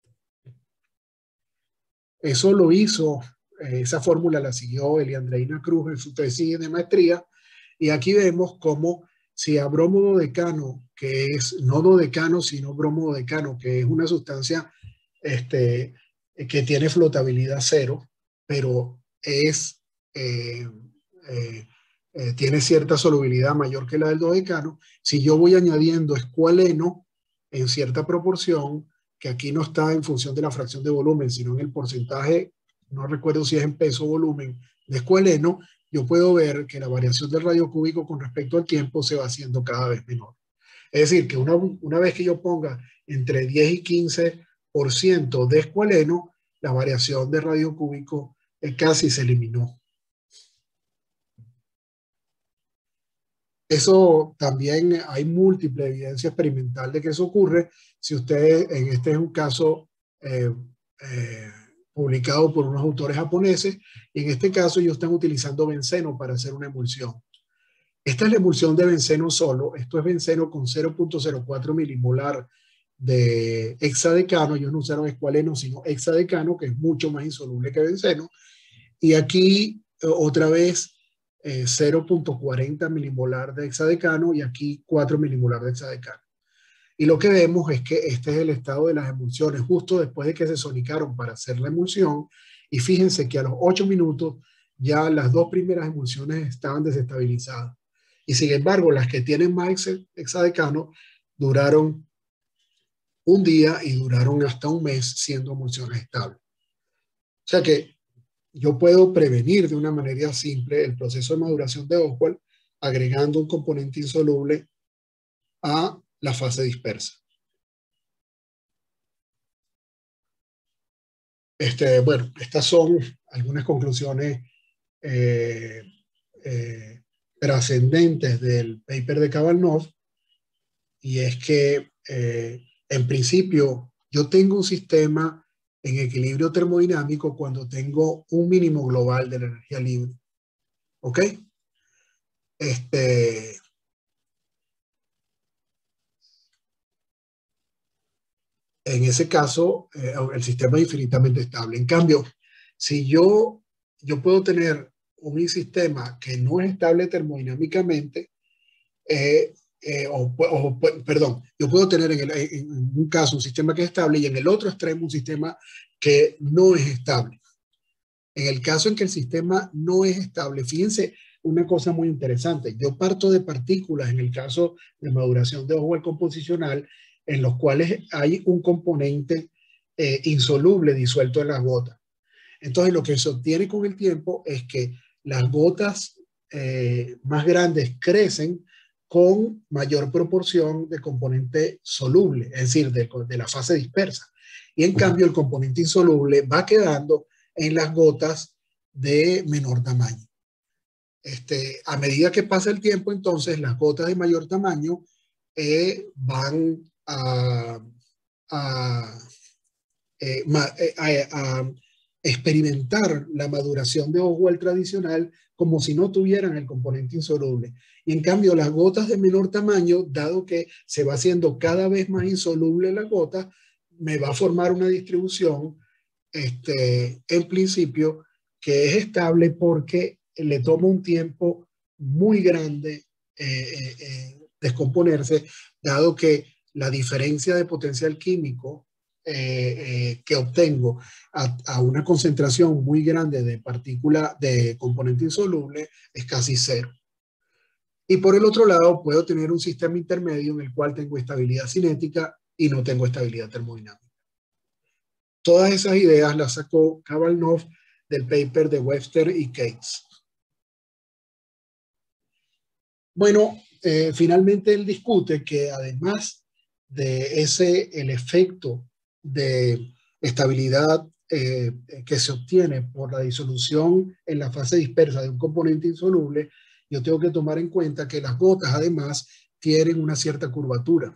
Eso lo hizo, esa fórmula la siguió Eliandreina Cruz en su tesis de maestría, y aquí vemos cómo si a bromo dodecano, que es no dodecano, sino bromo dodecano, que es una sustancia que tiene flotabilidad cero, pero tiene cierta solubilidad mayor que la del dodecano, si yo voy añadiendo escualeno en cierta proporción, que aquí no está en función de la fracción de volumen, sino en el porcentaje, no recuerdo si es en peso o volumen, de escualeno, yo puedo ver que la variación del radio cúbico con respecto al tiempo se va haciendo cada vez menor. Es decir, que una vez que yo ponga entre 10 y 15% de escualeno, la variación de radio cúbico casi se eliminó. Eso también hay múltiple evidencia experimental de que eso ocurre. Si ustedes, este es un caso publicado por unos autores japoneses, y en este caso ellos están utilizando benceno para hacer una emulsión. Esta es la emulsión de benceno solo. Esto es benceno con 0.04 milimolar de hexadecano. Ellos no usaron escualeno, sino hexadecano, que es mucho más insoluble que benceno. Y aquí, otra vez, 0.40 milimolar de hexadecano y aquí 4 milimolar de hexadecano. Y lo que vemos es que este es el estado de las emulsiones justo después de que se sonicaron para hacer la emulsión. Y fíjense que a los 8 minutos ya las dos primeras emulsiones estaban desestabilizadas. Y sin embargo, las que tienen más hexadecano duraron un día y duraron hasta un mes siendo emulsiones estables. O sea que yo puedo prevenir de una manera simple el proceso de maduración de Ohmwald agregando un componente insoluble a la fase dispersa. Bueno, estas son algunas conclusiones trascendentes del paper de Kavanagh, y es que en principio yo tengo un sistema en equilibrio termodinámico cuando tengo un mínimo global de la energía libre. ¿Ok? En ese caso, el sistema es infinitamente estable. En cambio, si yo puedo tener un sistema que no es estable termodinámicamente, perdón, yo puedo tener en un caso un sistema que es estable y en el otro extremo un sistema que no es estable. En el caso en que el sistema no es estable, fíjense una cosa muy interesante. Yo parto de partículas en el caso de maduración de Oswald composicional, en los cuales hay un componente insoluble disuelto en las gotas. Entonces, lo que se obtiene con el tiempo es que las gotas más grandes crecen con mayor proporción de componente soluble, es decir, de la fase dispersa. Y en cambio, el componente insoluble va quedando en las gotas de menor tamaño. A medida que pasa el tiempo, entonces, las gotas de mayor tamaño van a, a experimentar la maduración de Oswald tradicional como si no tuvieran el componente insoluble. Y en cambio, las gotas de menor tamaño, dado que se va haciendo cada vez más insoluble la gota, me va a formar una distribución, en principio, que es estable porque le toma un tiempo muy grande descomponerse, dado que la diferencia de potencial químico que obtengo a una concentración muy grande de partícula de componente insoluble es casi cero. Y por el otro lado, puedo tener un sistema intermedio en el cual tengo estabilidad cinética y no tengo estabilidad termodinámica. Todas esas ideas las sacó Kabalnov del paper de Webster y Cates. Bueno, finalmente él discute que además de el efecto de estabilidad que se obtiene por la disolución en la fase dispersa de un componente insoluble, yo tengo que tomar en cuenta que las gotas además tienen una cierta curvatura.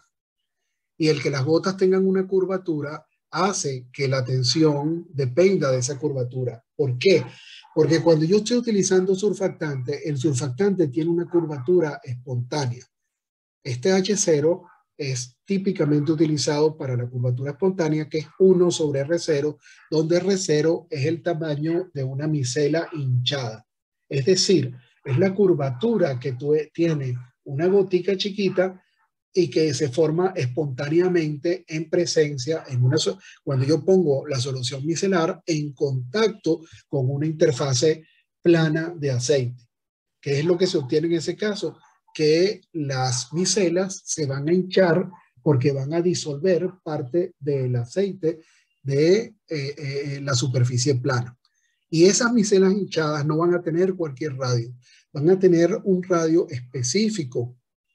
Y el que las gotas tengan una curvatura hace que la tensión dependa de esa curvatura. ¿Por qué? Porque cuando yo estoy utilizando surfactante, el surfactante tiene una curvatura espontánea. Este H0 es típicamente utilizado para la curvatura espontánea, que es 1 sobre R0, donde R0 es el tamaño de una micela hinchada. Es decir, es la curvatura que tiene una gotica chiquita y que se forma espontáneamente en presencia, cuando yo pongo la solución micelar en contacto con una interfase plana de aceite. ¿Qué es lo que se obtiene en ese caso? Que las micelas se van a hinchar porque van a disolver parte del aceite de la superficie plana. Y esas micelas hinchadas no van a tener cualquier radio, van a tener un radio específico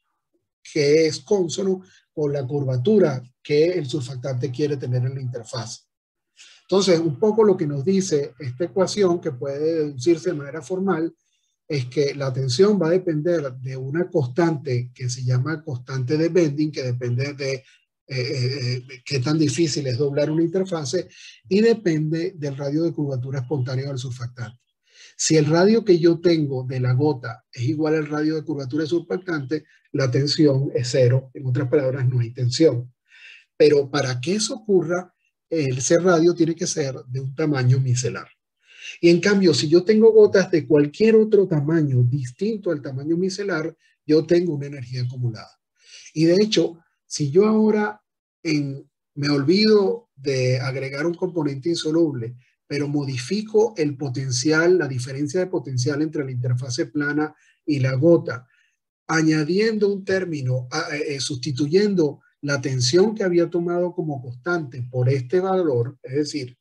que es cónsono con la curvatura que el surfactante quiere tener en la interfaz. Entonces, un poco lo que nos dice esta ecuación, que puede deducirse de manera formal, es que la tensión va a depender de una constante que se llama constante de bending, que depende de qué tan difícil es doblar una interfase, y depende del radio de curvatura espontánea del surfactante. Si el radio que yo tengo de la gota es igual al radio de curvatura del surfactante, la tensión es cero. En otras palabras, no hay tensión. Pero para que eso ocurra, ese radio tiene que ser de un tamaño micelar. Y en cambio, si yo tengo gotas de cualquier otro tamaño distinto al tamaño micelar, yo tengo una energía acumulada. Y de hecho, si yo ahora me olvido de agregar un componente insoluble, pero modifico el potencial, la diferencia de potencial entre la interfase plana y la gota, añadiendo un término, sustituyendo la tensión que había tomado como constante por este valor, es decir,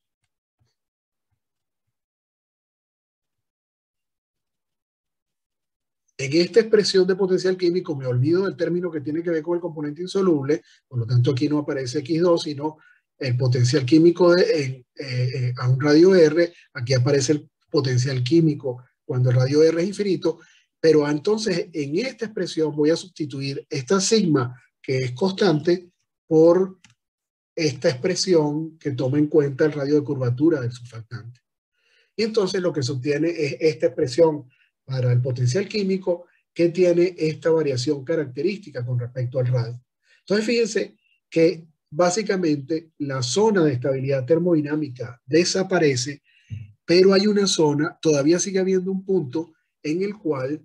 en esta expresión de potencial químico me olvido del término que tiene que ver con el componente insoluble, por lo tanto aquí no aparece X2, sino el potencial químico a un radio R, aquí aparece el potencial químico cuando el radio R es infinito, pero entonces en esta expresión voy a sustituir esta sigma, que es constante, por esta expresión que toma en cuenta el radio de curvatura del surfactante. Y entonces lo que se obtiene es esta expresión para el potencial químico que tiene esta variación característica con respecto al radio. Entonces fíjense que básicamente la zona de estabilidad termodinámica desaparece, pero hay una zona, todavía sigue habiendo un punto en el cual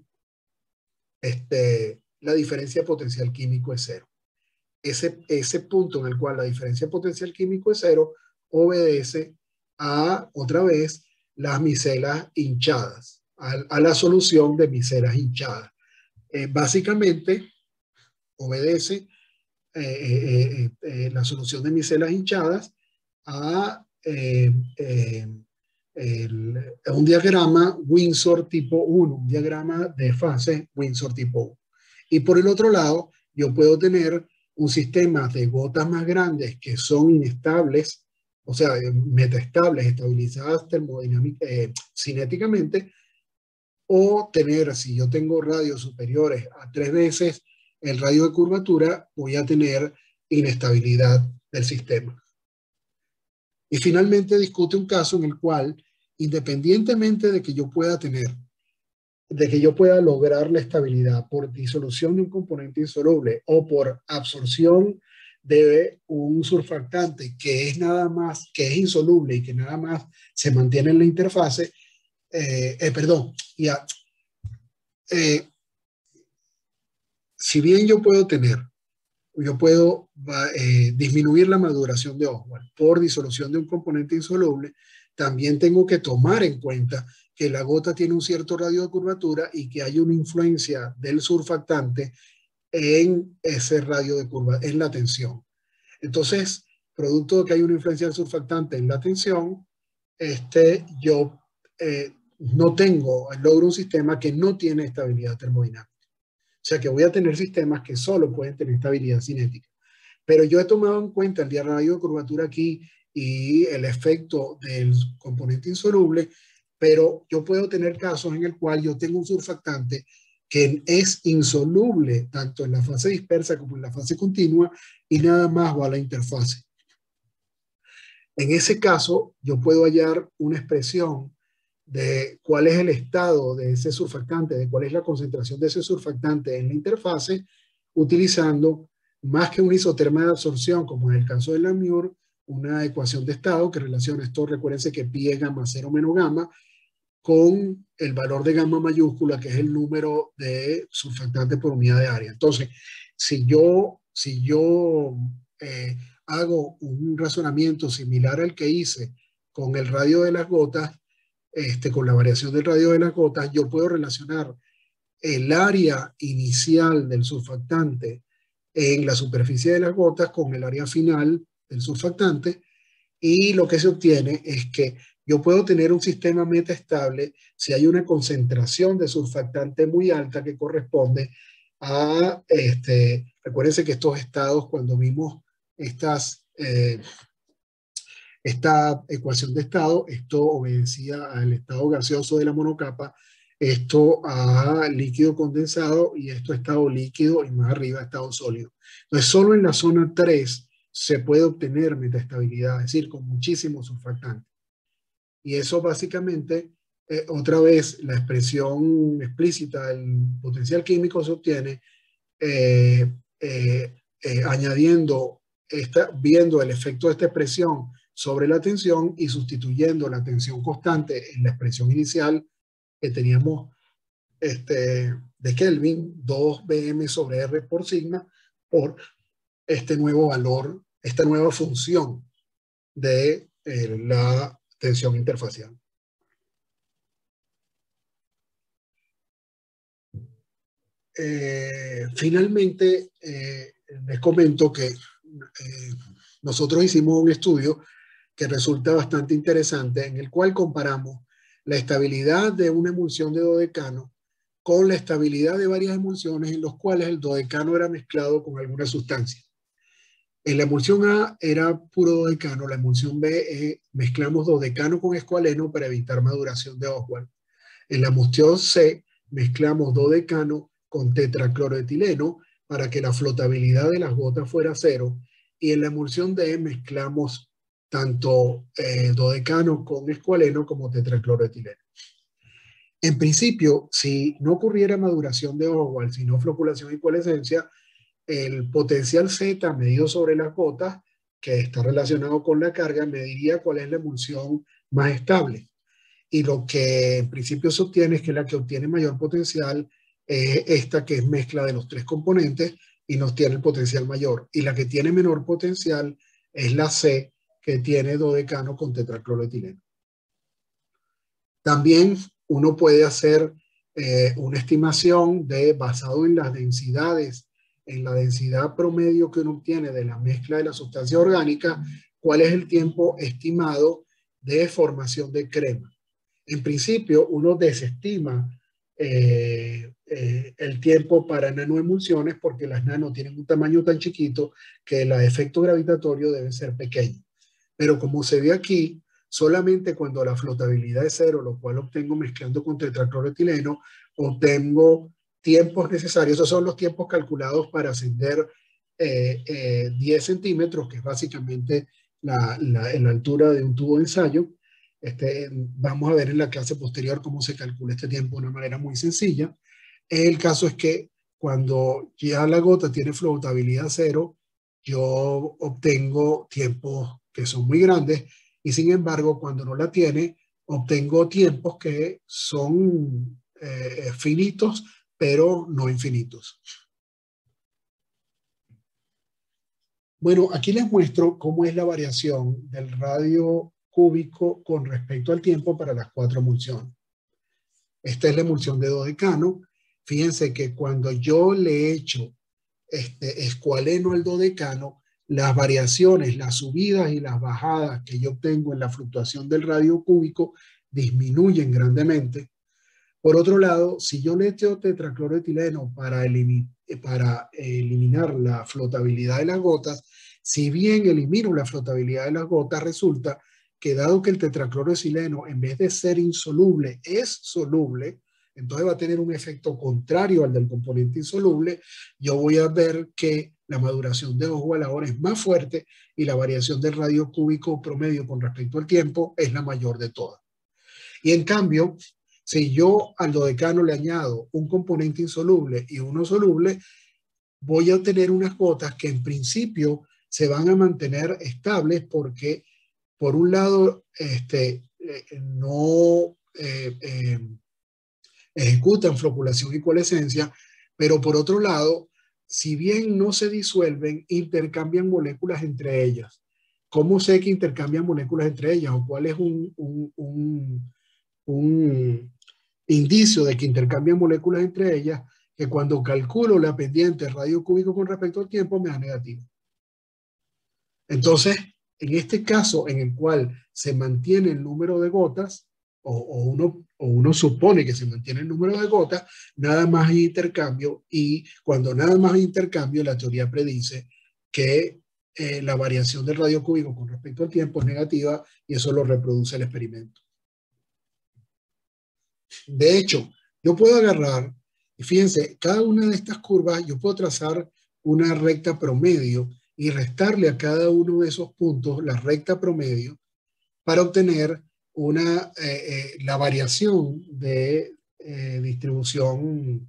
la diferencia potencial químico es cero. Ese punto en el cual la diferencia potencial químico es cero obedece a, otra vez, las micelas hinchadas, a la solución de micelas hinchadas. Básicamente, obedece la solución de micelas hinchadas a un diagrama Windsor tipo 1, un diagrama de fase Windsor tipo 1. Y por el otro lado, yo puedo tener un sistema de gotas más grandes que son inestables, o sea, metaestables, estabilizadas cinéticamente, o tener, si yo tengo radios superiores a 3 veces el radio de curvatura, voy a tener inestabilidad del sistema. Y finalmente discute un caso en el cual, independientemente de que yo pueda lograr la estabilidad por disolución de un componente insoluble o por absorción de un surfactante que es nada más, que es insoluble y que nada más se mantiene en la interfase, si bien yo puedo disminuir la maduración de Oswald por disolución de un componente insoluble, también tengo que tomar en cuenta que la gota tiene un cierto radio de curvatura y que hay una influencia del surfactante en ese radio de curva, en la tensión. Entonces, producto de que hay una influencia del surfactante en la tensión, yo logro un sistema que no tiene estabilidad termodinámica. O sea que voy a tener sistemas que solo pueden tener estabilidad cinética. Pero yo he tomado en cuenta el radio de curvatura aquí y el efecto del componente insoluble, pero yo puedo tener casos en el cual yo tengo un surfactante que es insoluble tanto en la fase dispersa como en la fase continua y nada más va a la interfase. En ese caso, yo puedo hallar una expresión de cuál es el estado de ese surfactante, de cuál es la concentración de ese surfactante en la interfase, utilizando más que un isoterma de absorción, como en el caso del Lamure, una ecuación de estado que relaciona esto, recuérdense que pi es gamma 0 menos gamma, con el valor de gamma mayúscula, que es el número de surfactante por unidad de área. Entonces, si yo hago un razonamiento similar al que hice con el radio de las gotas, con la variación del radio de las gotas, yo puedo relacionar el área inicial del surfactante en la superficie de las gotas con el área final del surfactante, y lo que se obtiene es que yo puedo tener un sistema metaestable si hay una concentración de surfactante muy alta que corresponde a, recuérdense que estos estados, cuando vimos esta ecuación de estado, esto obedecía al estado gaseoso de la monocapa, esto a líquido condensado y esto a estado líquido y más arriba a estado sólido. Entonces, solo en la zona 3 se puede obtener metaestabilidad, es decir, con muchísimos surfactantes. Y eso básicamente, otra vez, la expresión explícita del potencial químico se obtiene añadiendo, viendo el efecto de esta expresión sobre la tensión y sustituyendo la tensión constante en la expresión inicial que teníamos de Kelvin, 2 Bm sobre R por sigma, por este nuevo valor, esta nueva función de la tensión interfacial. Finalmente, les comento que nosotros hicimos un estudio que resulta bastante interesante, en el cual comparamos la estabilidad de una emulsión de dodecano con la estabilidad de varias emulsiones en los cuales el dodecano era mezclado con alguna sustancia. En la emulsión A era puro dodecano, la emulsión B mezclamos dodecano con escualeno para evitar maduración de Oswald. En la emulsión C mezclamos dodecano con tetracloretileno para que la flotabilidad de las gotas fuera cero, y en la emulsión D mezclamos tanto dodecano con escualeno como tetracloretileno. En principio, si no ocurriera maduración de Oswald, sino floculación y coalescencia, el potencial Z medido sobre las gotas que está relacionado con la carga, me diría cuál es la emulsión más estable. Y lo que en principio se obtiene es que la que obtiene mayor potencial es esta que es mezcla de los tres componentes y nos tiene el potencial mayor. Y la que tiene menor potencial es la C, que tiene dodecano con tetracloroetileno. También uno puede hacer una estimación basado en las densidades, en la densidad promedio que uno obtiene de la mezcla de la sustancia orgánica, cuál es el tiempo estimado de formación de crema. En principio, uno desestima el tiempo para nanoemulsiones porque las nano tienen un tamaño tan chiquito que el efecto gravitatorio debe ser pequeño. Pero como se ve aquí, solamente cuando la flotabilidad es cero, lo cual obtengo mezclando con tetracloroetileno, obtengo tiempos necesarios. Esos son los tiempos calculados para ascender 10 centímetros, que es básicamente la altura de un tubo de ensayo. Vamos a ver en la clase posterior cómo se calcula este tiempo de una manera muy sencilla. El caso es que cuando ya la gota tiene flotabilidad cero, yo obtengo tiempos que son muy grandes y sin embargo cuando no la tiene, obtengo tiempos que son finitos, pero no infinitos. Bueno, aquí les muestro cómo es la variación del radio cúbico con respecto al tiempo para las 4 emulsiones. Esta es la emulsión de dodecano. Fíjense que cuando yo le echo escualeno al dodecano, las variaciones, las subidas y las bajadas que yo obtengo en la fluctuación del radio cúbico disminuyen grandemente. Por otro lado, si yo le echo tetracloroetileno para eliminar la flotabilidad de las gotas, si bien elimino la flotabilidad de las gotas, resulta que dado que el tetracloroetileno en vez de ser insoluble es soluble, entonces va a tener un efecto contrario al del componente insoluble. Yo voy a ver que la maduración de Oswald ahora es más fuerte y la variación del radio cúbico promedio con respecto al tiempo es la mayor de todas. Y en cambio, si yo al dodecano le añado un componente insoluble y uno soluble, voy a obtener unas gotas que en principio se van a mantener estables porque, por un lado, no ejecutan floculación y coalescencia, pero por otro lado, si bien no se disuelven, intercambian moléculas entre ellas. ¿Cómo sé que intercambian moléculas entre ellas o cuál es un indicio de que intercambian moléculas entre ellas? Que cuando calculo la pendiente radio cúbico con respecto al tiempo me da negativo. Entonces, en este caso en el cual se mantiene el número de gotas, o uno supone que se mantiene el número de gotas, nada más hay intercambio, y cuando nada más hay intercambio, la teoría predice que la variación del radio cúbico con respecto al tiempo es negativa y eso lo reproduce el experimento. De hecho, yo puedo agarrar, y fíjense, cada una de estas curvas yo puedo trazar una recta promedio y restarle a cada uno de esos puntos la recta promedio para obtener la variación de distribución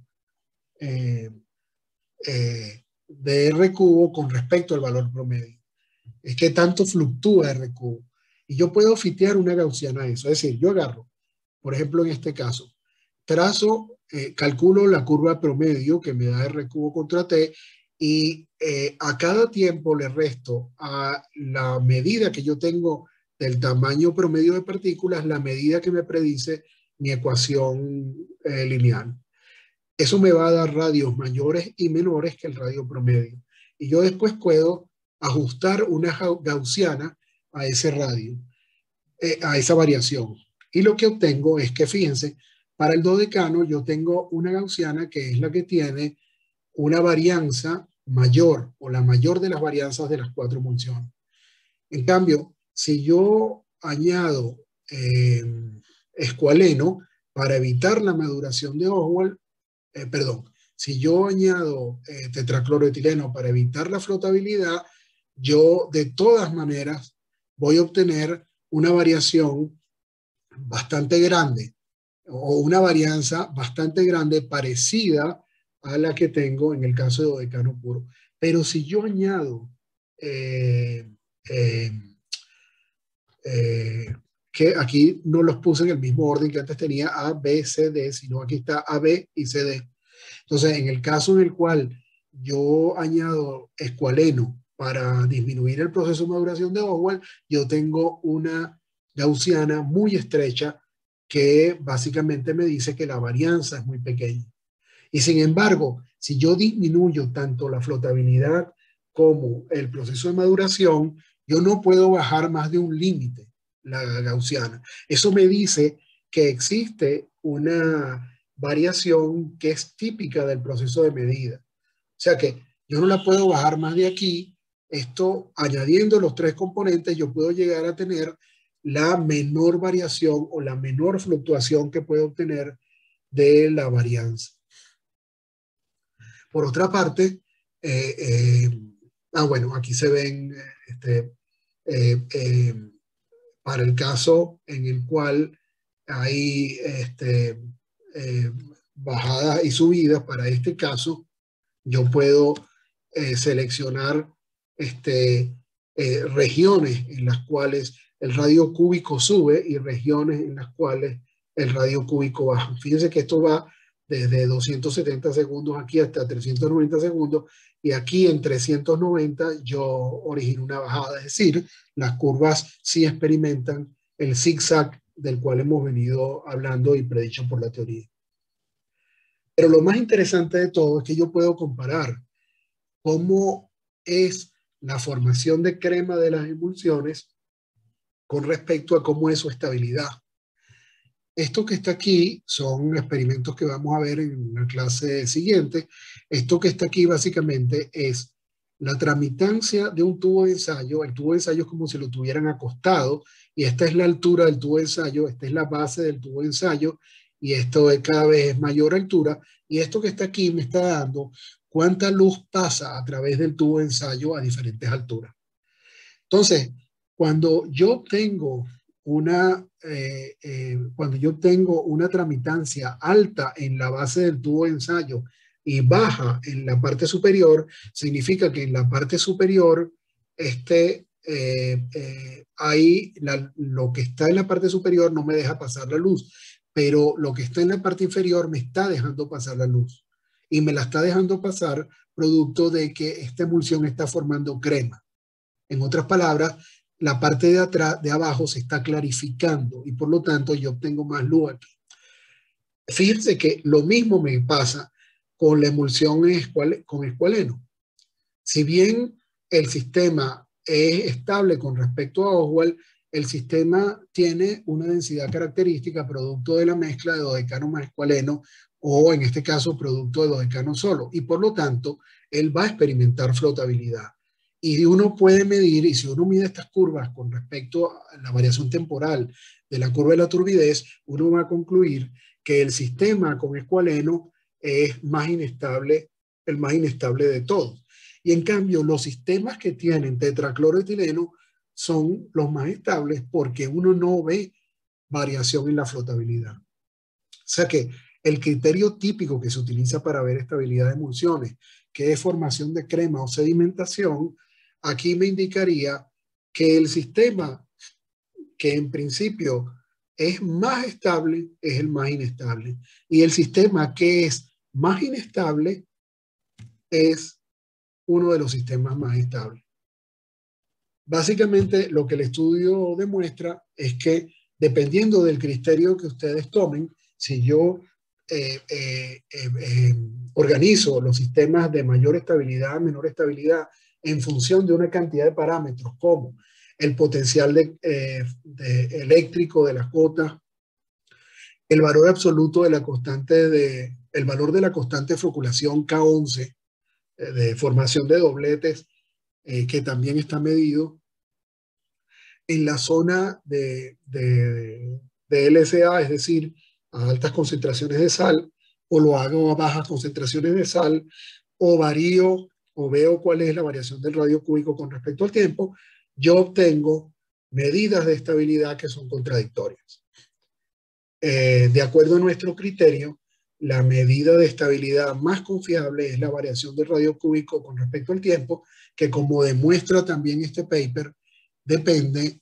de R cubo con respecto al valor promedio. Es que tanto fluctúa R cubo. Y yo puedo fitear una gaussiana a eso. Es decir, yo agarro, por ejemplo, en este caso, trazo, calculo la curva promedio que me da R cubo contra T y a cada tiempo le resto a la medida que yo tengo del tamaño promedio de partículas, la medida que me predice mi ecuación lineal. Eso me va a dar radios mayores y menores que el radio promedio. Y yo después puedo ajustar una gaussiana a ese radio, a esa variación. Y lo que obtengo es que, fíjense, para el dodecano yo tengo una gaussiana que es la que tiene una varianza mayor o la mayor de las varianzas de las 4 emulsiones. En cambio, si yo añado escualeno para evitar la maduración de Oswald, si yo añado tetracloroetileno para evitar la flotabilidad, yo de todas maneras voy a obtener una variación bastante grande o una varianza bastante grande parecida a la que tengo en el caso de dodecano puro. Pero si yo añado eh, que aquí no los puse en el mismo orden que antes tenía A, B, C, D, sino aquí está A, B y C, D. Entonces, en el caso en el cual yo añado escualeno para disminuir el proceso de maduración de Oswald, yo tengo una gaussiana muy estrecha que básicamente me dice que la varianza es muy pequeña. Y sin embargo, si yo disminuyo tanto la flotabilidad como el proceso de maduración, yo no puedo bajar más de un límite la gaussiana. Eso me dice que existe una variación que es típica del proceso de medida. O sea que yo no la puedo bajar más de aquí. Esto, añadiendo los tres componentes, yo puedo llegar a tener la menor variación o la menor fluctuación que puedo obtener de la varianza. Por otra parte, bueno, aquí se ven eh, eh, para el caso en el cual hay bajadas y subidas. Para este caso, yo puedo seleccionar regiones en las cuales el radio cúbico sube y regiones en las cuales el radio cúbico baja. Fíjense que esto va desde 270 segundos aquí hasta 390 segundos, y aquí en 390 yo origino una bajada, es decir, las curvas sí experimentan el zigzag del cual hemos venido hablando y predicho por la teoría. Pero lo más interesante de todo es que yo puedo comparar cómo es la formación de crema de las emulsiones con respecto a cómo es su estabilidad. Esto que está aquí son experimentos que vamos a ver en la clase siguiente. Esto que está aquí básicamente es la tramitancia de un tubo de ensayo. El tubo de ensayo es como si lo tuvieran acostado, y esta es la altura del tubo de ensayo, esta es la base del tubo de ensayo, y esto es cada vez es mayor altura, y esto que está aquí me está dando cuánta luz pasa a través del tubo de ensayo a diferentes alturas. Entonces, cuando yo tengo cuando yo tengo una tramitancia alta en la base del tubo de ensayo y baja en la parte superior, significa que en la parte superior lo que está en la parte superior no me deja pasar la luz, pero lo que está en la parte inferior me está dejando pasar la luz, y me la está dejando pasar producto de que esta emulsión está formando crema. En otras palabras, la parte de atrás, de abajo, se está clarificando, y por lo tanto yo obtengo más luz aquí. Fíjense que lo mismo me pasa con la emulsión con escualeno. Si bien el sistema es estable con respecto a Oswald, el sistema tiene una densidad característica producto de la mezcla de dodecano más escualeno, o en este caso producto de dodecano solo, y por lo tanto él va a experimentar flotabilidad. Y uno puede medir, y si uno mide estas curvas con respecto a la variación temporal de la curva de la turbidez, uno va a concluir que el sistema con escualeno es más inestable, el más inestable de todos. Y en cambio, los sistemas que tienen tetracloroetileno son los más estables porque uno no ve variación en la flotabilidad. O sea que el criterio típico que se utiliza para ver estabilidad de emulsiones, que es formación de crema o sedimentación, aquí me indicaría que el sistema que en principio es más estable es el más inestable, y el sistema que es más inestable es uno de los sistemas más estables. Básicamente lo que el estudio demuestra es que dependiendo del criterio que ustedes tomen, si yo organizo los sistemas de mayor estabilidad, menor estabilidad, en función de una cantidad de parámetros como el potencial eléctrico de las gotas, el valor absoluto de la constante el valor de la constante de floculación K11, de formación de dobletes, que también está medido en la zona de LSA, es decir, a altas concentraciones de sal, o lo hago a bajas concentraciones de sal, o varío o veo cuál es la variación del radio cúbico con respecto al tiempo, yo obtengo medidas de estabilidad que son contradictorias. De acuerdo a nuestro criterio, la medida de estabilidad más confiable es la variación del radio cúbico con respecto al tiempo, que como demuestra también este paper, depende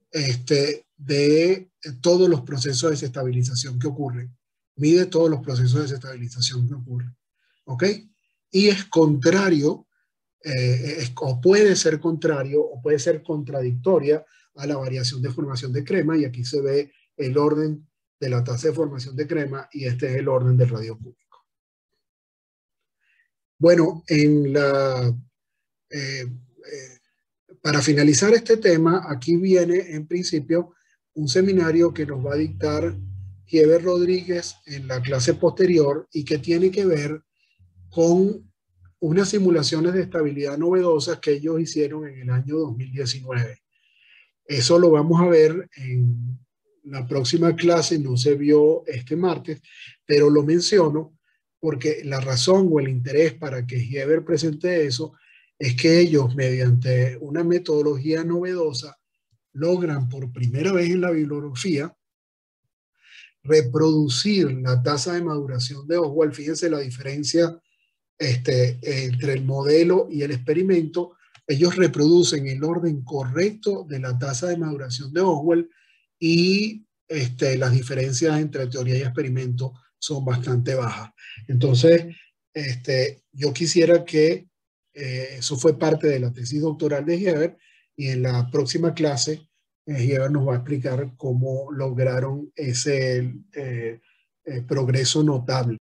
de todos los procesos de desestabilización que ocurren. Mide todos los procesos de desestabilización que ocurren. ¿Ok? Y es contrario, o puede ser contrario, o puede ser contradictoria a la variación de formación de crema, y aquí se ve el orden de la tasa de formación de crema, y este es el orden del radio cúbico. Bueno, para finalizar este tema, aquí viene en principio un seminario que nos va a dictar Gieber Rodríguez en la clase posterior y que tiene que ver con unas simulaciones de estabilidad novedosas que ellos hicieron en el año 2019. Eso lo vamos a ver en la próxima clase, no se vio este martes, pero lo menciono porque la razón o el interés para que Gieber presente eso es que ellos, mediante una metodología novedosa, logran por primera vez en la bibliografía reproducir la tasa de maduración de Oswald. Fíjense la diferencia entre el modelo y el experimento. Ellos reproducen el orden correcto de la tasa de maduración de Oswald y las diferencias entre teoría y experimento son bastante bajas. Entonces, yo quisiera que eso fue parte de la tesis doctoral de Gieber, y en la próxima clase Gieber nos va a explicar cómo lograron ese progreso notable.